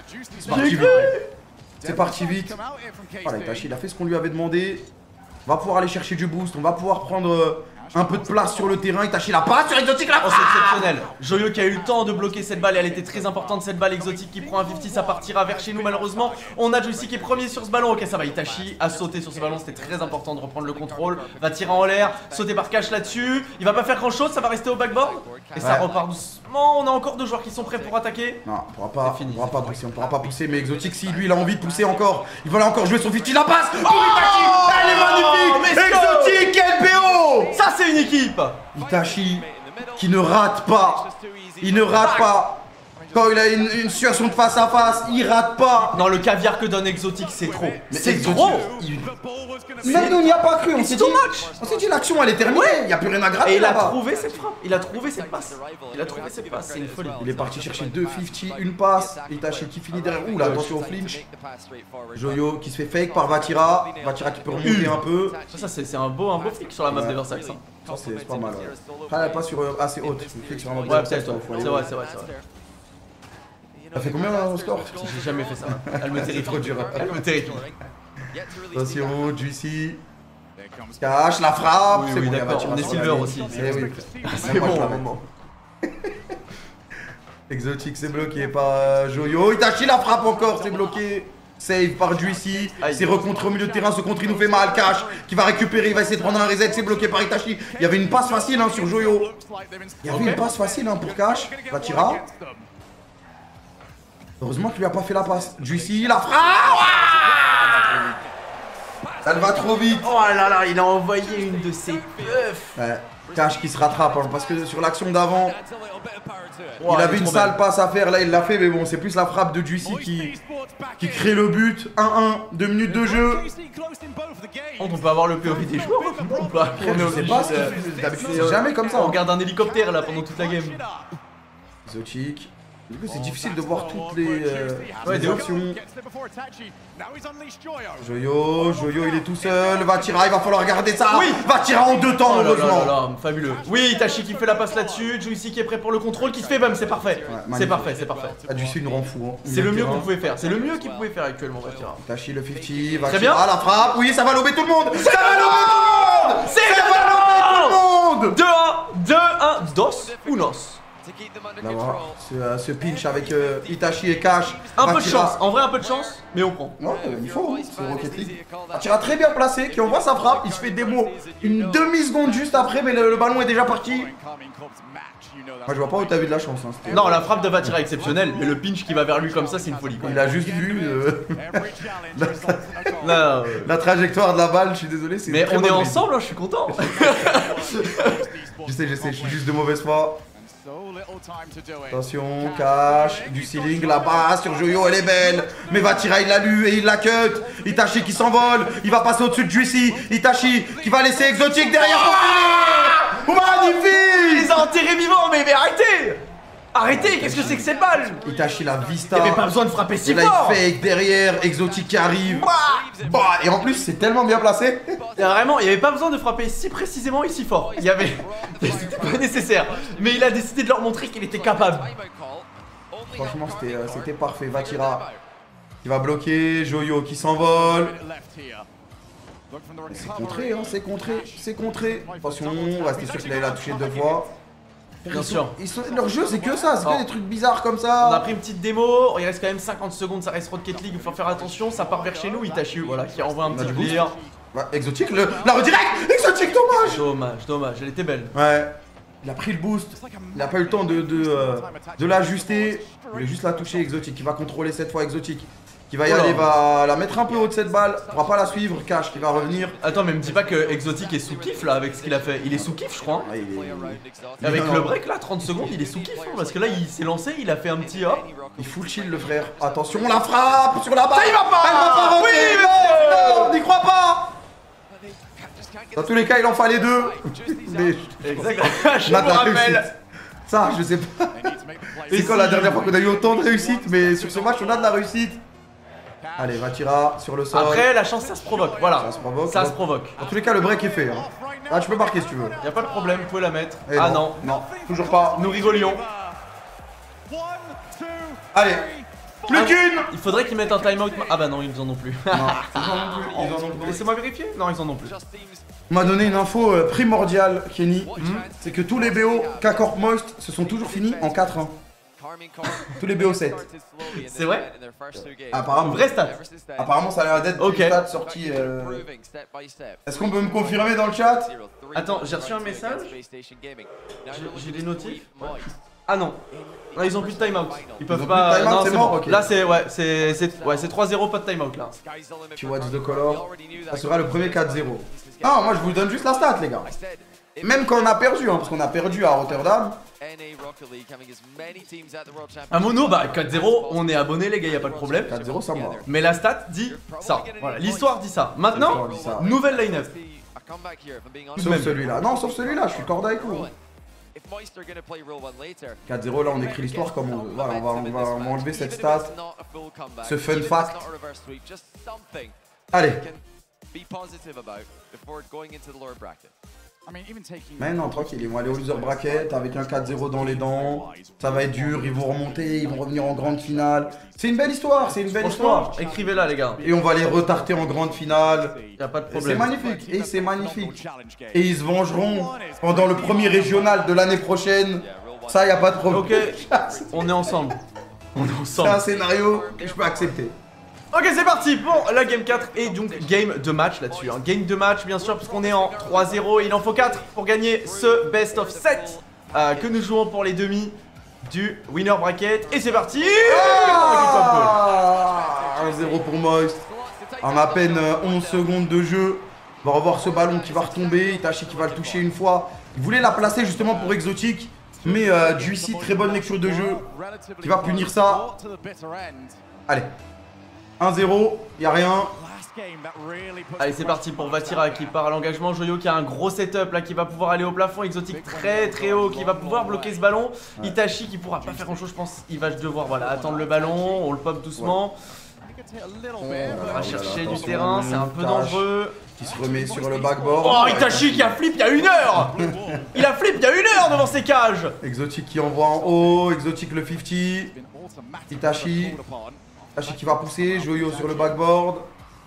C'est parti vite. Voilà, Itachi il a fait ce qu'on lui avait demandé. On va pouvoir aller chercher du boost, on va pouvoir prendre un peu de place sur le terrain. Itachi la passe sur Exotique là. Oh, c'est exceptionnel. Joyo qui a eu le temps de bloquer cette balle et elle était très importante cette balle. Exotique qui prend un 50, ça partira vers chez nous malheureusement. On a Juicy qui est premier sur ce ballon. Ok, ça va. Itachi a sauté sur ce ballon, c'était très important de reprendre le contrôle. Va tirer en l'air, sauter par Cash là-dessus. Il va pas faire grand chose, ça va rester au backboard. Et ça repart doucement. On a encore 2 joueurs qui sont prêts pour attaquer. Non, on pourra pas pousser, mais Exotique si lui il a envie de pousser encore, il va encore jouer son 50, la passe pour Itachi. Elle est magnifique. Exotique, quel PO. Ça c'est une équipe. Itachi qui ne rate pas. Il ne rate pas. Quand il a une situation de face à face, il rate pas. Non, le caviar que donne Exotique, c'est trop. C'est trop. Même nous, on n'y a pas cru. On s'est dit l'action elle est terminée. Il n'y a plus rien à gratter. Et il a trouvé cette frappe. Il a trouvé cette passe. C'est une folie. Il est parti chercher 2-50, une passe. Itachi qui finit derrière. Ouh là, attention au flinch. Joyo qui se fait fake par Vatira. Vatira qui peut remonter un peu. Ça, c'est un beau flic sur la map de Versailles. Ça, c'est pas mal. Après, elle est pas sur assez haute. Flic sur la map de Versailles. C'est vrai. Ça fait combien au score? J'ai jamais fait ça. Elle me terrifie. Trop dur. Elle me terrifie. Attention, Juicy. Cash, la frappe. Oui, bon, d'accord. On est silver aussi. C'est bon à un moment. Exotique, c'est bloqué par Joyo. Itachi, la frappe encore, c'est bloqué. Save par Juicy. C'est recontré au milieu de terrain. Ce contre, il nous fait mal. Cash qui va récupérer. Il va essayer de prendre un reset. C'est bloqué par Itachi. Il y avait une passe facile sur Joyo. Il y avait une passe facile pour Cash. Vatira. Heureusement qu'il lui a pas fait la passe. Juicy, la frappe. Elle va trop vite. Oh là là, il a envoyé une de ses puffs. Ouais. Cash qui se rattrape parce que sur l'action d'avant, Il avait une sale passe à faire, là il l'a fait, mais bon, c'est plus la frappe de Juicy qui crée le but. 1-1, 2 minutes de jeu. On peut avoir le POV des joueurs ou pas? Je sais pas, d'habitude c'est jamais comme ça. On regarde un hélicoptère là pendant toute la game. Exotique. Du coup, c'est difficile de voir toutes les options. Joyo, il est tout seul. Vatira, il va falloir garder ça. Oui, Vatira en 2 temps, heureusement. Fabuleux. Oui, Itachi qui fait la passe là-dessus. Juicy qui est prêt pour le contrôle, qui se fait bam, c'est parfait. Ouais, c'est parfait. Juicy nous rend fou. Hein. C'est le mieux qu'on pouvait faire. C'est le mieux qu'il pouvait faire actuellement, Vatira. Itachi le 50. Vatira, très bien. La frappe. Oui, ça va lober tout le monde. Ça va lober tout le monde. C'est le 2-1, 2-1. Dos ou Nos? D'abord, ce pinch avec Itachi et Cash. Un peu de chance, en vrai un peu de chance, mais on prend. Ouais, il faut, c'est Rocket League. Vatira très bien placé, qui envoie sa frappe, il se fait démo une demi-seconde juste après, mais le ballon est déjà parti. Moi je vois pas où t'as vu de la chance. Hein, non, la frappe de Vatira est exceptionnelle, mais le pinch qui va vers lui comme ça, c'est une folie. Quoi. Il a juste vu la trajectoire de la balle, je suis désolé. Mais on est ensemble, hein, je suis content. Je sais, je suis juste de mauvaise foi. Attention, Cash, du ceiling là-bas sur Joyo, elle est belle. Mais Vatira il l'a lu et il la cut. Itachi qui s'envole, il va passer au-dessus de Juicy. Itachi qui va laisser Exotique derrière pour finir. Magnifique. Ils ont enterré vivant, mais arrêtez. Arrêtez, qu'est-ce que c'est que cette balle? Itachi la vista. Il n'y avait pas besoin de frapper si fort. Il fake derrière, Exotique qui arrive. Et en plus c'est tellement bien placé. Vraiment, il n'y avait pas besoin de frapper si précisément et si fort. Il y avait... C'était pas nécessaire. Mais il a décidé de leur montrer qu'il était capable. Franchement c'était parfait. Vatira qui va bloquer, Joyo qui s'envole. C'est contré, hein, c'est contré. Attention, on va rester sûr qu'il allait la toucher 2 fois. Bien sûr. Leur jeu c'est que ça, c'est que des trucs bizarres comme ça. On a pris une petite démo, il reste quand même 50 secondes, ça reste Rocket League, il faut faire attention, ça part vers chez nous, Itachi, voilà, qui envoie un petit clear. Exotique, la redirect. Exotique, Dommage, elle était belle. Ouais. Il a pris le boost, il a pas eu le temps de l'ajuster. Il voulait juste la toucher, Exotique, qui va contrôler cette fois Exotique. Qui va y aller, va la mettre un peu haut de cette balle, on pourra pas la suivre, Cash qui va revenir. Attends, mais me dis pas que Exotique est sous kiff là avec ce qu'il a fait. Il est sous kiff, je crois. Avec le break là, 30 secondes, il est sous kiff, hein, parce que là il s'est lancé, il a fait un petit hop. Il full chill le frère. Attention, la frappe sur la balle. Ça, il va pas. Elle va pas rentrer. Oui, non, on n'y croit pas. Dans tous les cas, il en fallait 2. Exactement. Je me rappelle. Ça, je sais pas. C'est quand la dernière fois qu'on a eu autant de réussite, mais sur ce match, on a de la réussite. Allez, Vatira sur le sol. Après, la chance, ça se provoque, voilà. Ça se provoque. Dans tous les cas, le break est fait. Hein. Ah, tu peux marquer si tu veux. Y'a pas de problème, vous pouvez la mettre. Et ah non, toujours pas. Nous rigolions. Allez, plus qu'une. Il faudrait qu'ils mettent un timeout. Ah bah non, ils en ont plus. Non, laissez-moi vérifier. Non, ils en ont plus. On m'a donné une info primordiale, Kenny. C'est que tous les BO K-Corp Moist se sont toujours finis en 4-1. Tous les BO7. C'est vrai? Apparemment. Vraie stat. Apparemment, ça a l'air d'être une stat sortie. Est-ce qu'on peut me confirmer dans le chat? Attends, j'ai reçu un message. J'ai des notifs. Ah non. Non, ils ont plus de timeout. Ils peuvent pas. Non, c'est mort. Là, c'est 3-0, pas de timeout là. Tu vois the color. Ça sera le premier 4-0. Ah, moi je vous donne juste la stat, les gars. Même quand on a perdu, hein, parce qu'on a perdu à Rotterdam. Un mono, bah 4-0, on est abonné les gars, y a pas de problème. 4-0, ça moi. Mais la stat dit ça. Voilà, l'histoire dit ça. Maintenant, nouvelle line-up. Sauf celui-là. Non, sauf celui-là, je suis corde avec vous. 4-0, là on écrit l'histoire comme on veut. Voilà, on va enlever cette stat. Ce fun fact. Allez. Mais non, tranquille, ils vont aller au loser bracket avec un 4-0 dans les dents. Ça va être dur, ils vont remonter, ils vont revenir en grande finale. C'est une belle histoire, c'est une belle histoire. Écrivez-la les gars. Et on va les retarter en grande finale. Y a pas de problème. C'est magnifique, et c'est magnifique. Et ils se vengeront pendant le premier régional de l'année prochaine. Ça, y a pas de problème. Ok, on est ensemble. C'est un scénario que je peux accepter. Ok, c'est parti pour la game 4 et donc game de match là-dessus. Hein. Game de match, bien sûr, parce qu'on est en 3-0 et il en faut 4 pour gagner ce best of 7 que nous jouons pour les demi du winner bracket. Et c'est parti. 1-0 pour Moist. En à peine 11 secondes de jeu. On va revoir ce ballon qui va retomber. Itachi qui va le toucher une fois. Il voulait la placer justement pour Exotique. Mais Juicy, très bonne lecture de jeu, qui va punir ça. Allez, 1-0, y a rien. Allez, c'est parti pour Vatira qui part à l'engagement. Joyo qui a un gros setup là, qui va pouvoir aller au plafond. Exotique très haut, qui va pouvoir bloquer ce ballon. Itachi qui pourra pas faire grand chose, je pense. Il va devoir attendre le ballon. On le pop doucement. On va chercher du terrain, c'est un peu dangereux. Qui se remet sur le backboard. Oh, Itachi qui a flip il y a 1 heure. Il a flip il y a 1 heure devant ses cages. Exotique qui envoie en haut. Exotique le 50. Itachi qui va pousser. Joyo sur le backboard.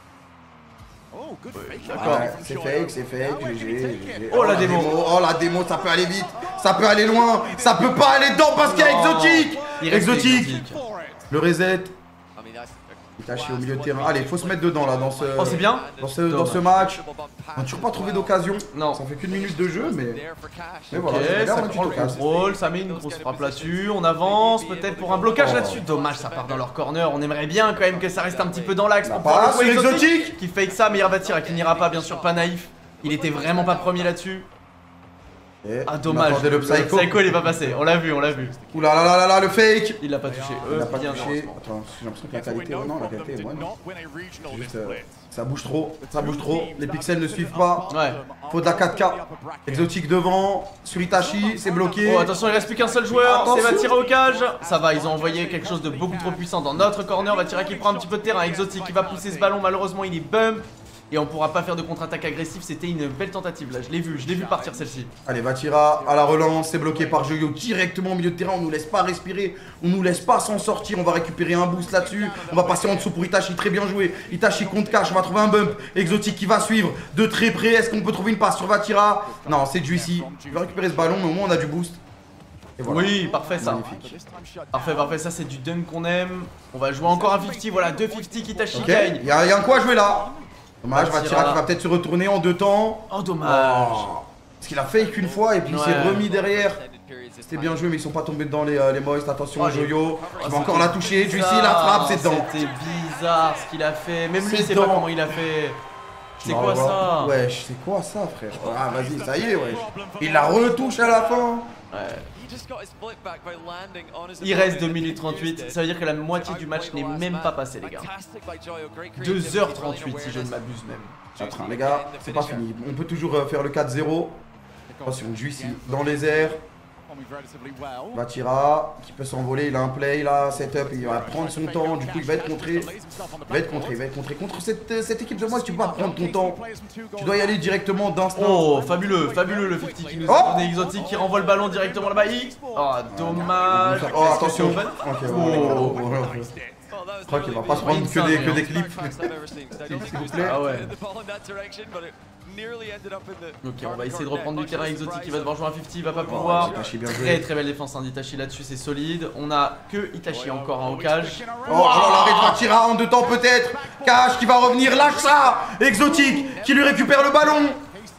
D'accord. C'est fake, GG. Oh la démo. Oh la démo, ça peut aller vite. Ça peut aller loin. Ça peut pas aller dedans parce qu'il y a Exotique. Exotique. Le reset. Itachi au milieu de terrain. Allez, faut se mettre dedans là dans ce. Oh, c'est bien. Dans ce match. On n'a toujours pas trouvé d'occasion. Non. Ça fait qu'une minute de jeu, mais voilà. Ça prend le contrôle, ça met une grosse frappe là-dessus. On avance peut-être pour un blocage là-dessus. Dommage, ça part dans leur corner. On aimerait bien quand même que ça reste un petit peu dans l'axe. Pour pas sur Exotique qui fake ça, mais Vatira qui n'ira pas, bien sûr, pas naïf. Il était vraiment pas premier là-dessus. Ah dommage, le Psycho il est pas passé, on l'a vu. Ouh là là, le fake. Il l'a pas touché, il l'a pas touché. Attends, j'ai l'impression que la qualité, non, la qualité est bonne. Juste, ça bouge trop, les pixels ne suivent pas. Ouais. Faut de la 4K. Exotique devant, sur Itachi, c'est bloqué. Oh attention, il reste plus qu'un seul joueur, c'est Vatira au cage. Ça va, ils ont envoyé quelque chose de beaucoup trop puissant dans notre corner. Vatira qui prend un petit peu de terrain, Exotique qui va pousser ce ballon, malheureusement il est bump. Et on pourra pas faire de contre-attaque agressive, c'était une belle tentative là, je l'ai vu partir celle-ci. Allez, Vatira à la relance, c'est bloqué par Joyo directement au milieu de terrain, on nous laisse pas respirer, on nous laisse pas s'en sortir, on va récupérer un boost là-dessus, on va passer en dessous pour Itachi, très bien joué. Itachi contre cash, on va trouver un bump, Exotique qui va suivre de très près, est-ce qu'on peut trouver une passe sur Vatira? Non, c'est Juicy, il va récupérer ce ballon, mais au moins on a du boost. Voilà. Oui, parfait ça. Magnifique. Parfait, ça c'est du dunk qu'on aime. On va jouer encore un 50, voilà, 2-50 Itachi gagne. Il y a un coup à jouer là. Dommage, Vatira qui va peut-être se retourner en 2 temps. Oh dommage. Parce qu'il a fake une fois et puis il s'est remis derrière. C'était bien joué mais ils sont pas tombés dedans les moist. Attention Joyo qui va encore la toucher. Juicy la frappe, c'est dedans. C'était bizarre ce qu'il a fait. Même lui il sait pas comment il a fait. C'est quoi ça? Wesh, c'est quoi ça frère? Ah vas-y, ça y est wesh. Il la retouche à la fin. Ouais. Il reste 2 minutes 38, ça veut dire que la moitié du match n'est même pas passé les gars. 2h38 si je ne m'abuse même. Attends les gars, c'est pas fini, on peut toujours faire le 4-0. Attention, Juicy dans les airs. Vatira qui peut s'envoler, il a un play là, setup, il va prendre son temps, du coup il va être contré. Il va être contré contre cette équipe de moi, si tu peux pas prendre ton temps, tu dois y aller directement d'instant. Oh fabuleux le 50 qui nous a donné Exotique qui renvoie le ballon directement là-bas. Oh dommage. Oh attention. Je crois qu'il va pas se prendre que des clips. S'il vous plaît. Ah ouais. Ok, on va essayer de reprendre du terrain. Exotique qui va devoir jouer un 50, il va pas pouvoir. Très belle défense d'Itachi là-dessus, c'est solide. On a que Itachi encore en cage. Oh l'arrêt de Vatira en 2 temps peut-être. Cash qui va revenir, lâche ça. Exotique qui lui récupère le ballon.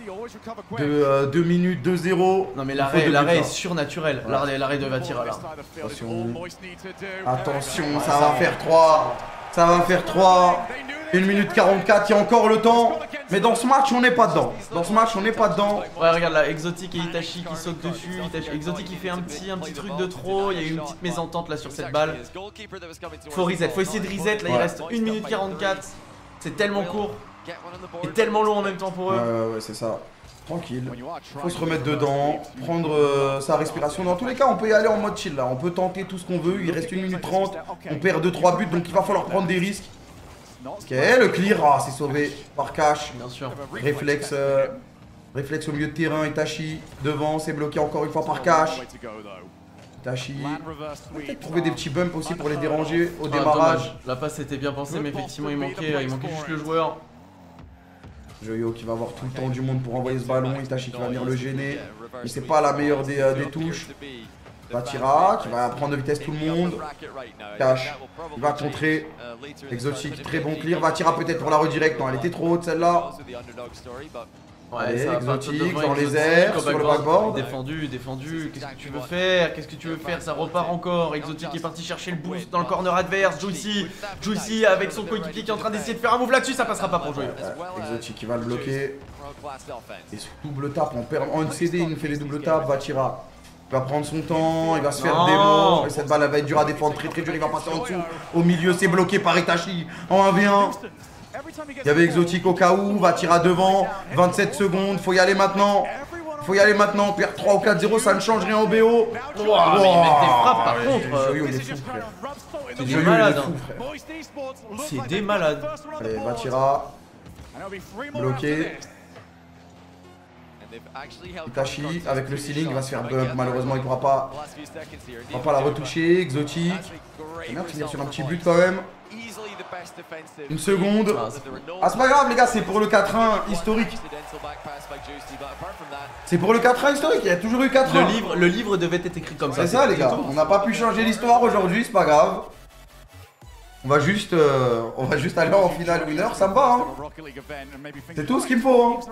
2 minutes, 2-0. Non mais l'arrêt est surnaturel. L'arrêt de Vatira là. Attention, ça va faire 3. Ça va faire 3. 1 minute 44, il y a encore le temps. Mais dans ce match, on n'est pas dedans. Ouais, regarde là, Exotique et Itachi qui sautent dessus. Exotique qui fait un petit truc de trop. Il y a eu une petite mésentente là sur cette balle. Faut reset, faut essayer de reset. Là, il reste 1 minute 44. C'est tellement court. Et tellement long en même temps pour eux. Ouais, c'est ça. Tranquille. Faut se remettre dedans. Prendre sa respiration. Dans tous les cas, on peut y aller en mode chill là. On peut tenter tout ce qu'on veut. Il reste 1 minute 30. On perd 2-3 buts. Donc il va falloir prendre des risques. Ok, le clear, c'est sauvé par Cash. Bien sûr. Réflexe au milieu de terrain, Itachi devant, c'est bloqué encore une fois par Cash. Itachi, peut-être trouver des petits bumps aussi pour les déranger au démarrage. La passe était bien pensée, mais effectivement il manquait juste le joueur. Joyo qui va avoir tout le temps du monde pour envoyer ce ballon, Itachi qui va venir le gêner. Mais c'est pas la meilleure des touches. Vatira qui va prendre de vitesse tout le monde. Cash, il va contrer. Exotique, très bon clear. Vatira peut-être pour la redirect. Non, elle était trop haute celle-là. Ouais, Exotique dans les airs, sur le backboard. Défendu. Qu'est-ce que tu veux faire? Ça repart encore. Exotique est parti chercher le boost dans le corner adverse. Juicy avec son coéquipier qui est en train d'essayer de faire un move là-dessus. Ça passera pas pour jouer. Exotique qui va le bloquer. Et ce double tap en CD, il nous fait les double taps. Vatira. Il va prendre son temps, il va se faire démo. Et cette balle elle va être dure à défendre, très dur, il va passer en dessous. Au milieu, c'est bloqué par Itachi en 1v1. Il y avait Exotic au cas où, va tirer à devant. 27 secondes, faut y aller maintenant. Faut y aller maintenant, perdre 3 ou 4-0, ça ne change rien au BO. Wow, mais ils mettent des frappes par contre. Joyo il est fou, frère. C'est des malades. C'est des malades. Allez, Vatira. Bloqué. Itachi avec le ceiling, il va se faire bump. Malheureusement, il pourra pas la retoucher. Exotic. Il va finir sur un petit but quand même. Une seconde. Ah, c'est pas grave, les gars, c'est pour le 4-1 historique. C'est pour le 4-1 historique, il y a toujours eu 4-1. Le livre devait être écrit comme ça. C'est ça, les gars. On n'a pas pu changer l'histoire aujourd'hui, c'est pas grave. On va juste aller en finale winner, ça me va. Hein. C'est tout ce qu'il me faut. Hein.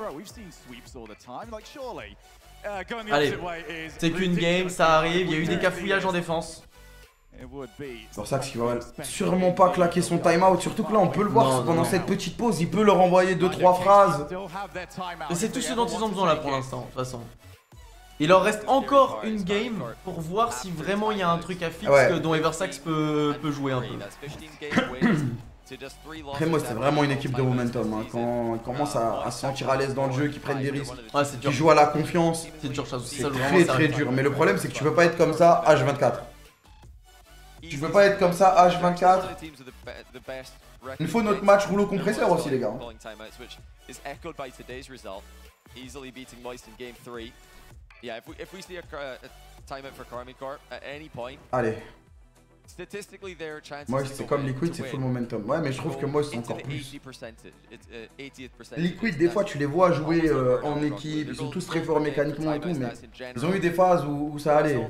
Allez, c'est qu'une game, ça arrive. Il y a eu des cafouillages en défense. C'est pour ça qu'il va sûrement pas claquer son timeout. Surtout que là, on peut le voir pendant cette petite pause. Il peut leur envoyer 2-3 phrases. Et c'est tout ce dont ils ont besoin là pour l'instant, de toute façon. Il leur reste encore une game pour voir si vraiment il y a un truc à fixe dont Eversax peut jouer un peu. Après moi c'est vraiment une équipe de momentum hein. Quand ils commencent à se sentir à l'aise dans le jeu, qu'ils prennent des risques, qu'ils jouent à la confiance, c'est dur, c'est très dur. Mais le problème c'est que tu peux pas être comme ça H24. Tu peux pas être comme ça H24. Il faut notre match rouleau compresseur aussi les gars. Allez. Moi c'est comme Liquid, c'est full momentum. Ouais mais je trouve que moi c'est encore plus. Liquid des fois tu les vois jouer en équipe, ils sont tous très forts mécaniquement et tout, mais ils ont eu des phases où ça allait.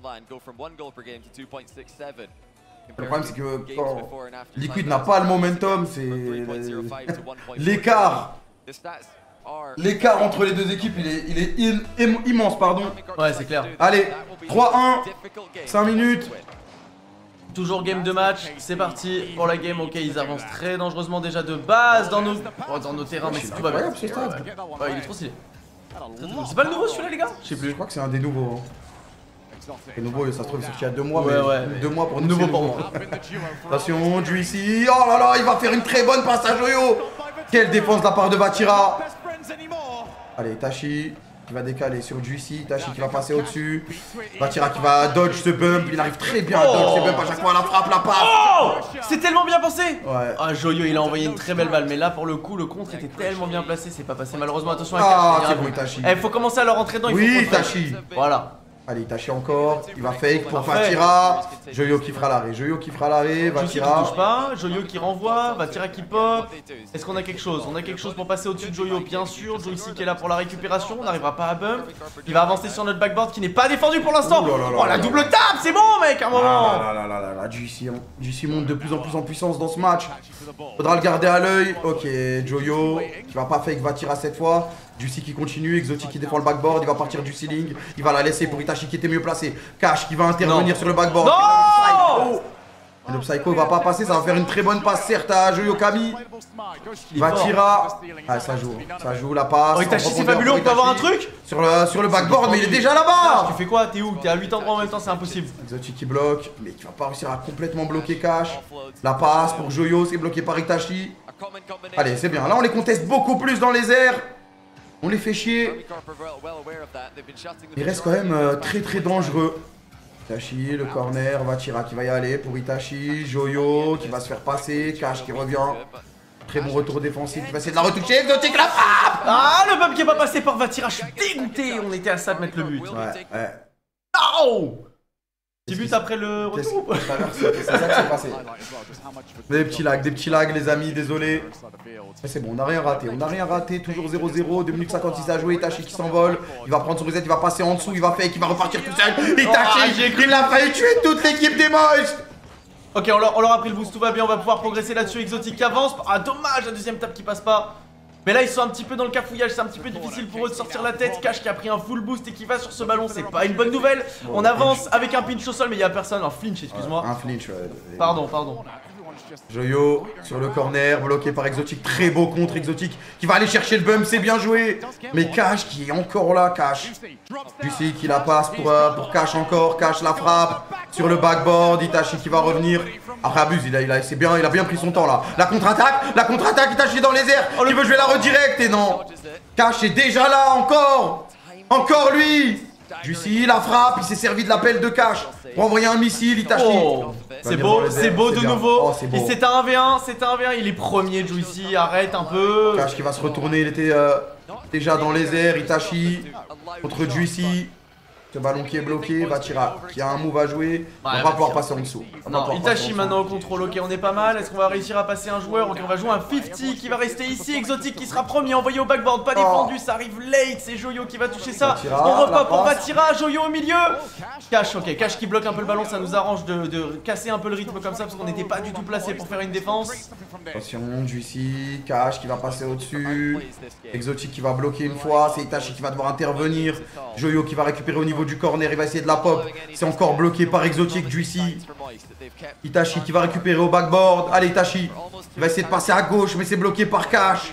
Le problème c'est que quand Liquid n'a pas le momentum, c'est l'écart. L'écart entre les deux équipes, il est immense, pardon. Ouais, c'est clair. Allez, 3-1, 5 minutes. Toujours game de match, c'est parti pour la game. Ok, ils avancent très dangereusement déjà de base dans nos terrains, mais c'est tout va bien. Ouais, il est trop stylé. C'est pas le nouveau celui-là, les gars? Je sais plus. Je crois que c'est un des nouveaux. Le nouveau, ça se trouve, il est sorti il y a 2 mois, mais 2 mois pour nous. Nouveau pour moi. Attention, Juicy. Oh là là, il va faire une très bonne passe à Joyo. Quelle défense de la part de Vatira. Allez, Itachi qui va décaler sur Juicy, Itachi qui va passer au-dessus. Vatira qui va dodge ce bump, il arrive très bien à dodge ce bump à chaque fois, la frappe, la passe. Oh, c'est tellement bien pensé. Ouais. Ah, Joyo il a envoyé une très belle balle, mais là pour le coup le contre était tellement bien placé, c'est pas passé malheureusement. Attention à Itachi. Ah, c'est bon Itachi. Il faut commencer à leur rentrer dedans, oui, Itachi. Voilà. Allez, Itachi encore, il va fake pour Vatira. Joyo qui fera l'arrêt, Joyo qui fera l'arrêt, Vatira. Juicy qui touche pas, Joyo qui renvoie, Vatira qui pop. Est-ce qu'on a quelque chose? On a quelque chose pour passer au-dessus de Joyo, bien sûr. Juicy qui est là pour la récupération, on n'arrivera pas à bump. Il va avancer sur notre backboard qui n'est pas défendu pour l'instant. Oh la double tape, c'est bon mec, à un moment. Juicy monte de plus en plus en puissance dans ce match. Faudra le garder à l'œil. Ok, Joyo qui va pas fake Vatira cette fois. Juicy qui continue, Exotic qui défend le backboard, il va partir du ceiling, il va la laisser pour Itachi qui était mieux placé. Cash qui va intervenir sur le backboard. Non, le Psycho va pas passer, ça va faire une très bonne passe certes à Joyo Kami. Vatira. Ah ça joue la passe. Oh, Itachi c'est fabuleux, on peut avoir un truc sur le backboard, mais il est déjà là-bas. Tu fais quoi? T'es où? T'es à 8 endroits en même temps, c'est impossible. Exotic qui bloque, mais qui va pas réussir à complètement bloquer Cash. La passe pour Joyo, c'est bloqué par Itachi. Allez, c'est bien, là on les conteste beaucoup plus dans les airs. On les fait chier. Il reste quand même très très dangereux. Itachi, le corner, Vatira qui va y aller pour Itachi, Joyo qui va se faire passer, Cash qui revient. Très bon retour défensif, il va essayer de la retoucher, Exotic la frappe. Ah, le bump qui est pas passé par Vatira, je suis dégoûté. On était à ça de mettre le but. Ouais. Non. Petit but après le retour. C'est ça qui s'est passé. Des petits lags les amis, désolé. Mais c'est bon, on n'a rien raté, toujours 0-0, 2 minutes 56 à jouer, Itachi qui s'envole, il va prendre son reset, il va passer en dessous, il va fake, il va repartir tout seul. Itachi, il a failli tuer toute l'équipe des moches. Ok, on leur a pris le boost, tout va bien, on va pouvoir progresser là-dessus. Exotic qui avance, ah dommage, la deuxième tape qui passe pas. Mais là ils sont un petit peu dans le cafouillage, c'est un petit peu difficile pour eux de sortir la tête. Cash qui a pris un full boost et qui va sur ce ballon, c'est pas une bonne nouvelle. On avance avec un pinch au sol mais il y a personne, un flinch excuse-moi. Un flinch, ouais. Pardon. Joyo sur le corner, bloqué par Exotic. Très beau contre Exotic qui va aller chercher le bump, c'est bien joué. Mais Cash qui est encore là, Cash. Juicy qui la passe pour Cash encore. Cash la frappe sur le backboard. Itachi qui va revenir. Après abuse, il a bien pris son temps là. La contre-attaque, Itachi dans les airs. Qui veut jouer la redirect et non. Cash est déjà là, encore lui. Juicy la frappe, il s'est servi de l'appel de Cash pour envoyer un missile, Itachi. Oh, c'est beau de nouveau. Oh, et c'est un 1v1, il est premier Juicy, arrête un peu. Cash qui va se retourner, il était déjà dans les airs, Itachi contre Juicy. Ce ballon qui est bloqué, Vatira qui a un move à jouer, on va pas pouvoir passer en dessous. Non, Itachi maintenant au contrôle, ok on est pas mal, est-ce qu'on va réussir à passer un joueur? Ok on va jouer un 50 qui va rester ici, Exotic qui sera premier, envoyé au backboard, pas défendu, ça arrive late, c'est Joyo qui va toucher ça, on repop pour Vatira, Joyo au milieu. Cash, ok, Cash qui bloque un peu le ballon, ça nous arrange de casser un peu le rythme comme ça parce qu'on n'était pas du tout placé pour faire une défense. Attention, Juicy, Cash qui va passer au-dessus, Exotic qui va bloquer une fois, c'est Itachi qui va devoir intervenir, Joyo qui va récupérer au niveau du corner, il va essayer de la pop, c'est encore bloqué par Exotic, Juicy. Itachi qui va récupérer au backboard, allez Itachi, il va essayer de passer à gauche mais c'est bloqué par Cash.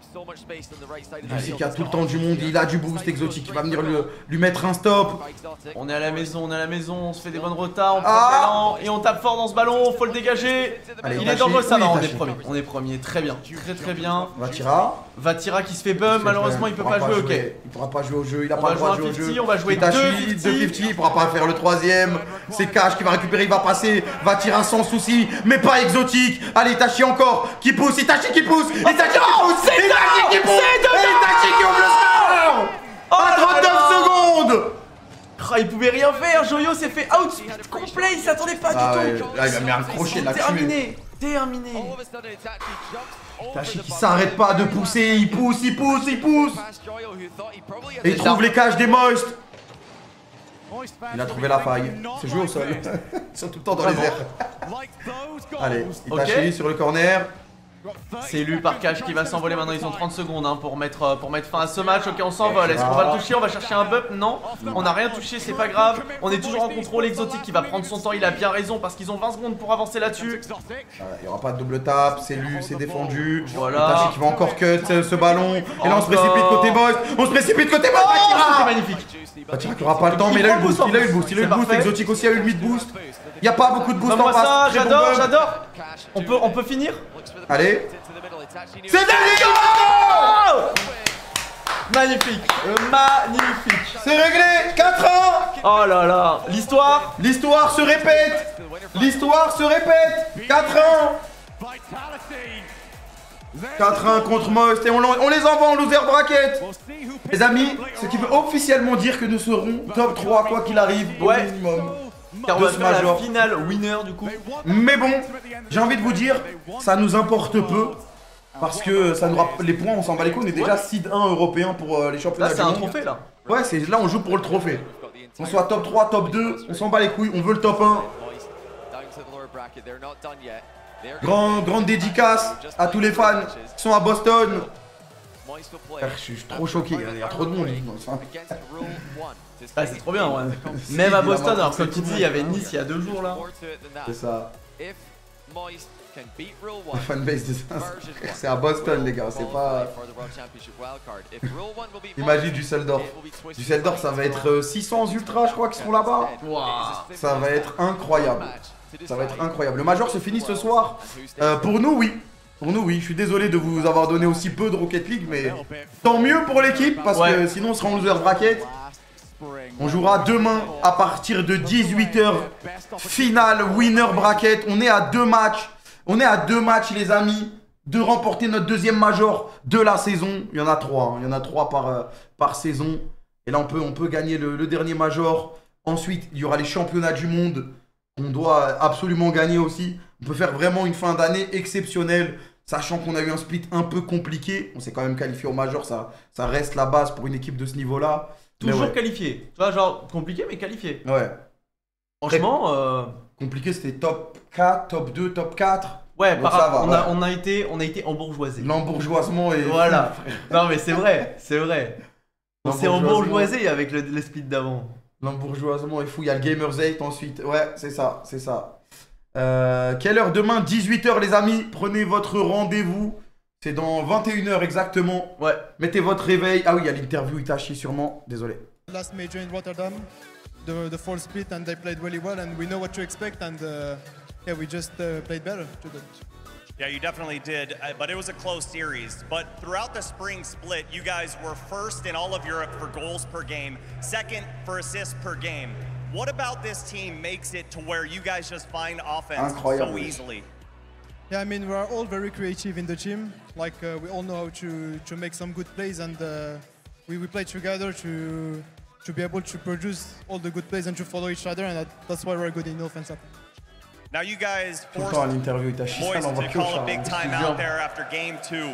Juicy qui a tout le temps du monde, il a du boost, Exotic qui va venir lui mettre un stop. On est à la maison, on se fait des bonnes retards, on prend l'élan et on tape fort dans ce ballon, faut le dégager. Allez, il est dangereux, ça va, on est premier, très bien, très bien. Vatira qui se fait bum, malheureusement il peut pas jouer, ok. Il pourra pas jouer au jeu, il a pas le droit de jouer au jeu. On va jouer 2-50, il pourra pas faire le troisième. C'est Cash qui va récupérer, il va passer, Vatira sans souci, mais pas Exotic. Allez Itachi encore, qui pousse, Itachi qui pousse, Itachi qui ouvre le score à 39 secondes. Oh, il pouvait rien faire, Joyo s'est fait outspeed complet, il s'attendait pas du tout. Là il a mis un crochet, l'a tué. Terminé. Itachi qui s'arrête pas de pousser, il pousse. Et il trouve les cages des Moist. Il a trouvé la faille. C'est joué au sol. Ils sont tout le temps dans les airs. Allez, Itachi sur le corner. C'est élu par Cash qui va s'envoler maintenant, ils ont 30 secondes hein, pour mettre fin à ce match. Ok on s'envole, est-ce qu'on va le toucher? On va chercher un bump? Non, on n'a rien touché, c'est pas grave. On est toujours en contrôle, Exotic qui va prendre son temps, il a bien raison parce qu'ils ont 20 secondes pour avancer là-dessus. Il n'y aura pas de double tap, c'est lu, c'est défendu. Voilà. Itachi qui va encore cut ce ballon. Et là on se précipite côté boss. C'est magnifique. Vatira qui aura pas le temps mais il a eu le boost, Exotic aussi a eu le mid boost. Il n'y a pas beaucoup de boost en face. J'adore. On peut finir? Allez. C'est magnifique. C'est réglé. 4 ans. Oh là là. L'histoire se répète. 4 ans. 4-1 contre Moist et on les envoie en loser bracket. Les amis, ce qui veut officiellement dire que nous serons top 3 quoi qu'il arrive au minimum. Car on va faire la finale winner du coup. Mais bon, j'ai envie de vous dire, ça nous importe peu. Parce que ça nous les points, on s'en bat les couilles, on est déjà seed 1 européen pour les championnats du monde. Là c'est un trophée là. Ouais, là on joue pour le trophée. On soit top 3, top 2, on s'en bat les couilles, on veut le top 1. Grande dédicace à tous les fans qui sont à Boston. Je suis trop choqué, il y a trop de monde. Ah, c'est trop bien, ouais. Même à Boston, alors comme tu dis, il y avait Nice il y a 2 jours là. C'est ça. La fanbase de ça, c'est à Boston les gars, c'est pas... Imagine Düsseldorf. Düsseldorf ça va être 600 ultras je crois qui seront là-bas. Ça va être incroyable. Le Major se finit ce soir. Pour nous oui, je suis désolé de vous avoir donné aussi peu de Rocket League, mais tant mieux pour l'équipe parce que sinon on sera en loser bracket. On jouera demain à partir de 18 h. Finale winner bracket. On est à 2 matchs. Les amis, de remporter notre deuxième Major de la saison. Il y en a 3. Il y en a 3 par saison. Et là, on peut gagner le dernier Major. Ensuite, il y aura les championnats du monde. On doit absolument gagner aussi. On peut faire vraiment une fin d'année exceptionnelle. Sachant qu'on a eu un split un peu compliqué. On s'est quand même qualifié au Major. Ça reste la base pour une équipe de ce niveau-là. Toujours qualifié. Tu vois, genre compliqué mais qualifié. Ouais. Franchement... Compliqué, c'était top 4, top 2, top 4. Ouais, par rapport, on a été embourgeoisé. L'embourgeoisement est... Voilà. Non mais c'est vrai. On s'est embourgeoisé avec le split d'avant. L'embourgeoisement est fou, il y a le Gamers 8 ensuite. Ouais, c'est ça. Quelle heure demain? 18h les amis, prenez votre rendez-vous. C'est dans 21h exactement. Ouais. Mettez votre réveil. Ah oui, il y a l'interview Itachi sûrement. Désolé. Last major in Rotterdam, the full split, and they played really well, and we know what to expect, and yeah, we just played better today. Yeah, you definitely did, but it was a close series. But throughout the spring split, you guys were first in all of Europe for goals per game, second for assists per game. What about this team makes it to where you guys just find offense so easily? Yeah, I mean, we're all very creative in the team. Like, we all know how to make some good plays, and we play together to be able to produce all the good plays and to follow each other, and that's why we're good in offense. Now you guys forced Moise to call a big time out there after game 2.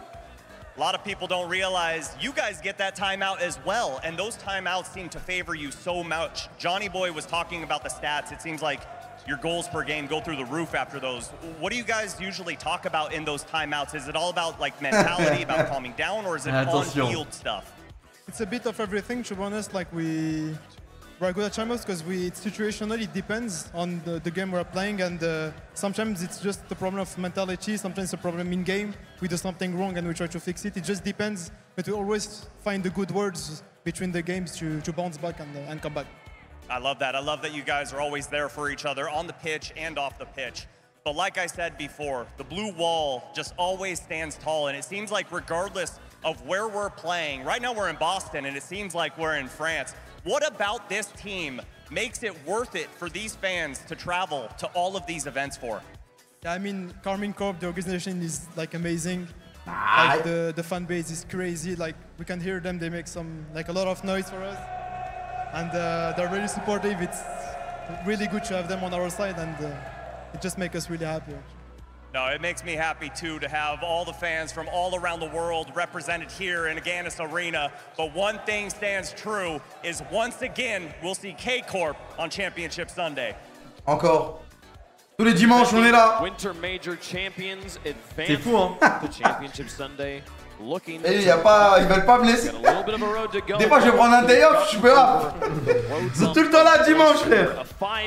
A lot of people don't realize you guys get that timeout as well, and those timeouts seem to favor you so much. Johnny Boy was talking about the stats. It seems like your goals per game go through the roof after those. What do you guys usually talk about in those timeouts? Is it all about like mentality, about calming down, or is it on-field stuff? It's a bit of everything, to be honest. Like we're good at timeouts because it's situational. It depends on the game we're playing, and sometimes it's just the problem of mentality. Sometimes it's a problem in game. We do something wrong and we try to fix it. It just depends, but we always find the good words between the games to bounce back and come back. I love that. I love that you guys are always there for each other on the pitch and off the pitch. But like I said before, the blue wall just always stands tall, and it seems like regardless of where we're playing, right now we're in Boston and it seems like we're in France. What about this team makes it worth it for these fans to travel to all of these events for? Yeah, I mean, Carmine Corp, the organization is like amazing. Like the fan base is crazy. Like we can hear them, they make a lot of noise for us. And they're really supportive. It's really good to have them on our side, and it just makes us really happy. No, it makes me happy too to have all the fans from all around the world represented here in Agganis Arena. But one thing stands true is once again, we'll see K-Corp on Championship Sunday. Encore. Tous les dimanches, on est là. Winter Major Champions C'est fou, hein. The Championship Sunday. Et ils veulent pas me laisser. Des fois, je vais prendre un day off, je peux pas. C'est tout le temps là dimanche, frère.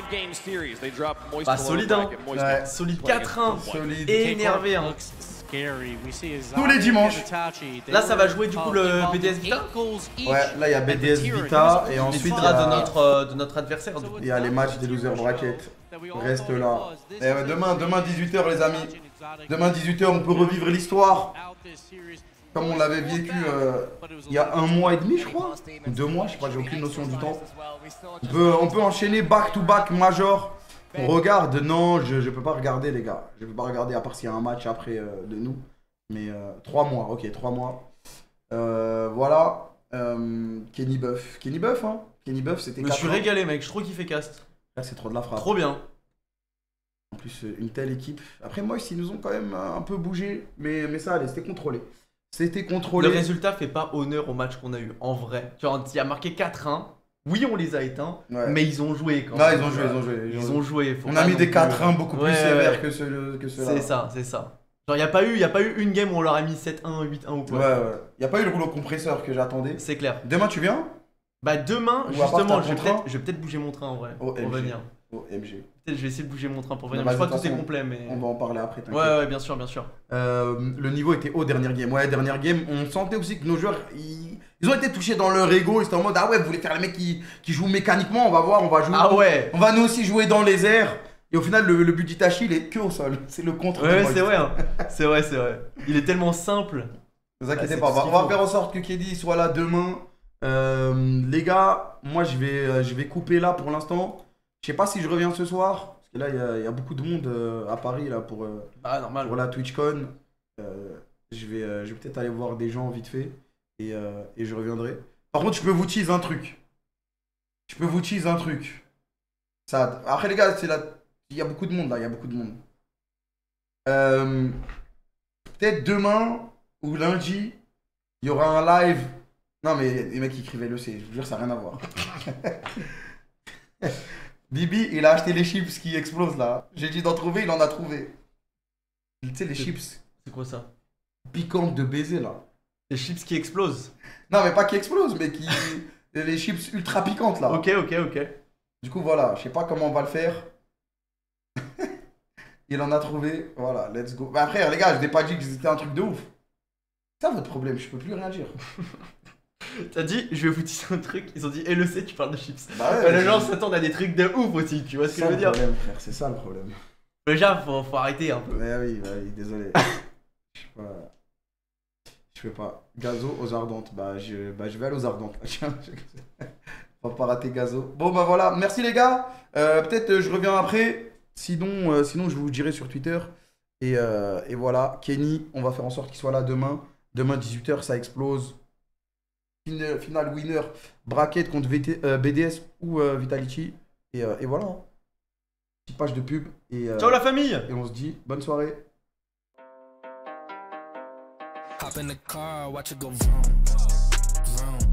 Bah, solide, hein. Ouais. Solide 4-1. Solide. Énervé, hein. Tous les dimanches. Là, ça va jouer du coup le BDS Vita. Ouais, là, il y a BDS Vita. Et ensuite, il y a de notre adversaire. Il y a les matchs des loser bracket. Reste là. Et demain 18h, les amis. Demain 18h, on peut revivre l'histoire. Comme on l'avait vécu il y a 1 mois et demi, je crois. Ou 2 mois, je sais pas, j'ai aucune notion du temps. On peut enchaîner back-to-back major. On regarde, non, je peux pas regarder, les gars. Je peux pas regarder à part s'il y a un match après de nous. Mais 3 mois, ok, 3 mois. Voilà. Kenny Buff. Kenny Buff, hein. Kenny Buff, c'était. Je me suis régalé, mec. Je trouve qu'il fait cast. Là, c'est trop de la frappe. Trop bien. En plus, une telle équipe. Après, moi, ils nous ont quand même un peu bougé. Mais ça allait, c'était contrôlé. C'était contrôlé. Le résultat fait pas honneur au match qu'on a eu, en vrai. Tu vois, il y a marqué 4-1. Oui, on les a éteints, mais ils ont joué quand même. Ils ont joué. Faut on a mis des 4-1 beaucoup plus sévères que ceux-là. C'est ça, c'est ça. Genre, il n'y a pas eu une game où on leur a mis 7-1, 8-1 ou quoi. Ouais. Il n'y a pas eu le rouleau compresseur que j'attendais. C'est clair. Demain, tu viens? Bah, demain, justement, je vais peut-être bouger mon train en vrai. Pour venir. OMG. Peut-être je vais essayer de bouger mon train pour venir. Je crois que tout est complet, mais. On va en parler après, t'inquiète. Ouais, bien sûr, bien sûr. Le niveau était haut dernière game. Ouais, dernière game, on sentait aussi que nos joueurs, ils ont été touchés dans leur ego. Ils étaient en mode, ah ouais, vous voulez faire les mecs qui jouent mécaniquement, on va voir, on va jouer. Ah ouais. On va nous aussi jouer dans les airs. Et au final, le but d'Itachi, il est que au sol. C'est le contre. Ouais, c'est vrai. Hein. c'est vrai. Il est tellement simple. Ne vous inquiétez pas, on va faire en sorte que Keddy soit là demain. Les gars, moi je vais couper là pour l'instant. Je sais pas si je reviens ce soir. Parce que là, il y a beaucoup de monde à Paris là, pour la TwitchCon. Je vais peut-être aller voir des gens vite fait. Et je reviendrai. Par contre, je peux vous tease un truc. Ça, après les gars, il y a beaucoup de monde là. Peut-être demain ou lundi, il y aura un live. Non mais les mecs qui écrivaient je vous jure, ça n'a rien à voir. Bibi, il a acheté les chips qui explosent là. J'ai dit d'en trouver, il en a trouvé. Tu sais les chips. C'est quoi ça? Piquantes de baiser là. Les chips qui explosent? Non mais pas qui explosent, mais qui... les chips ultra piquantes là. Ok. Du coup voilà, je sais pas comment on va le faire. Il en a trouvé. Voilà, let's go. Bah après, les gars, je n'ai pas dit que c'était un truc de ouf. C'est ça votre problème, je peux plus rien dire. T'as dit, je vais vous dire un truc. Ils ont dit, et le C, tu parles de chips. Bah ouais, les gens s'attendent à des trucs de ouf aussi, tu vois ce que je veux dire. C'est ça le problème. Déjà, faut arrêter un peu. Ouais, oui, désolé. Je peux pas. Gazo aux Ardentes. Bah, je vais aller aux Ardentes. On va pas rater Gazo. Bon, bah voilà. Merci les gars. Peut-être je reviens après. Sinon, je vous dirai sur Twitter. Et voilà. Kenny, on va faire en sorte qu'il soit là demain. Demain, 18h, ça explose. Final winner. Bracket contre BDS ou Vitality. Et voilà. Petite page de pub. Ciao la famille. Et on se dit bonne soirée. Hop in the car, watch it go vroom, vroom.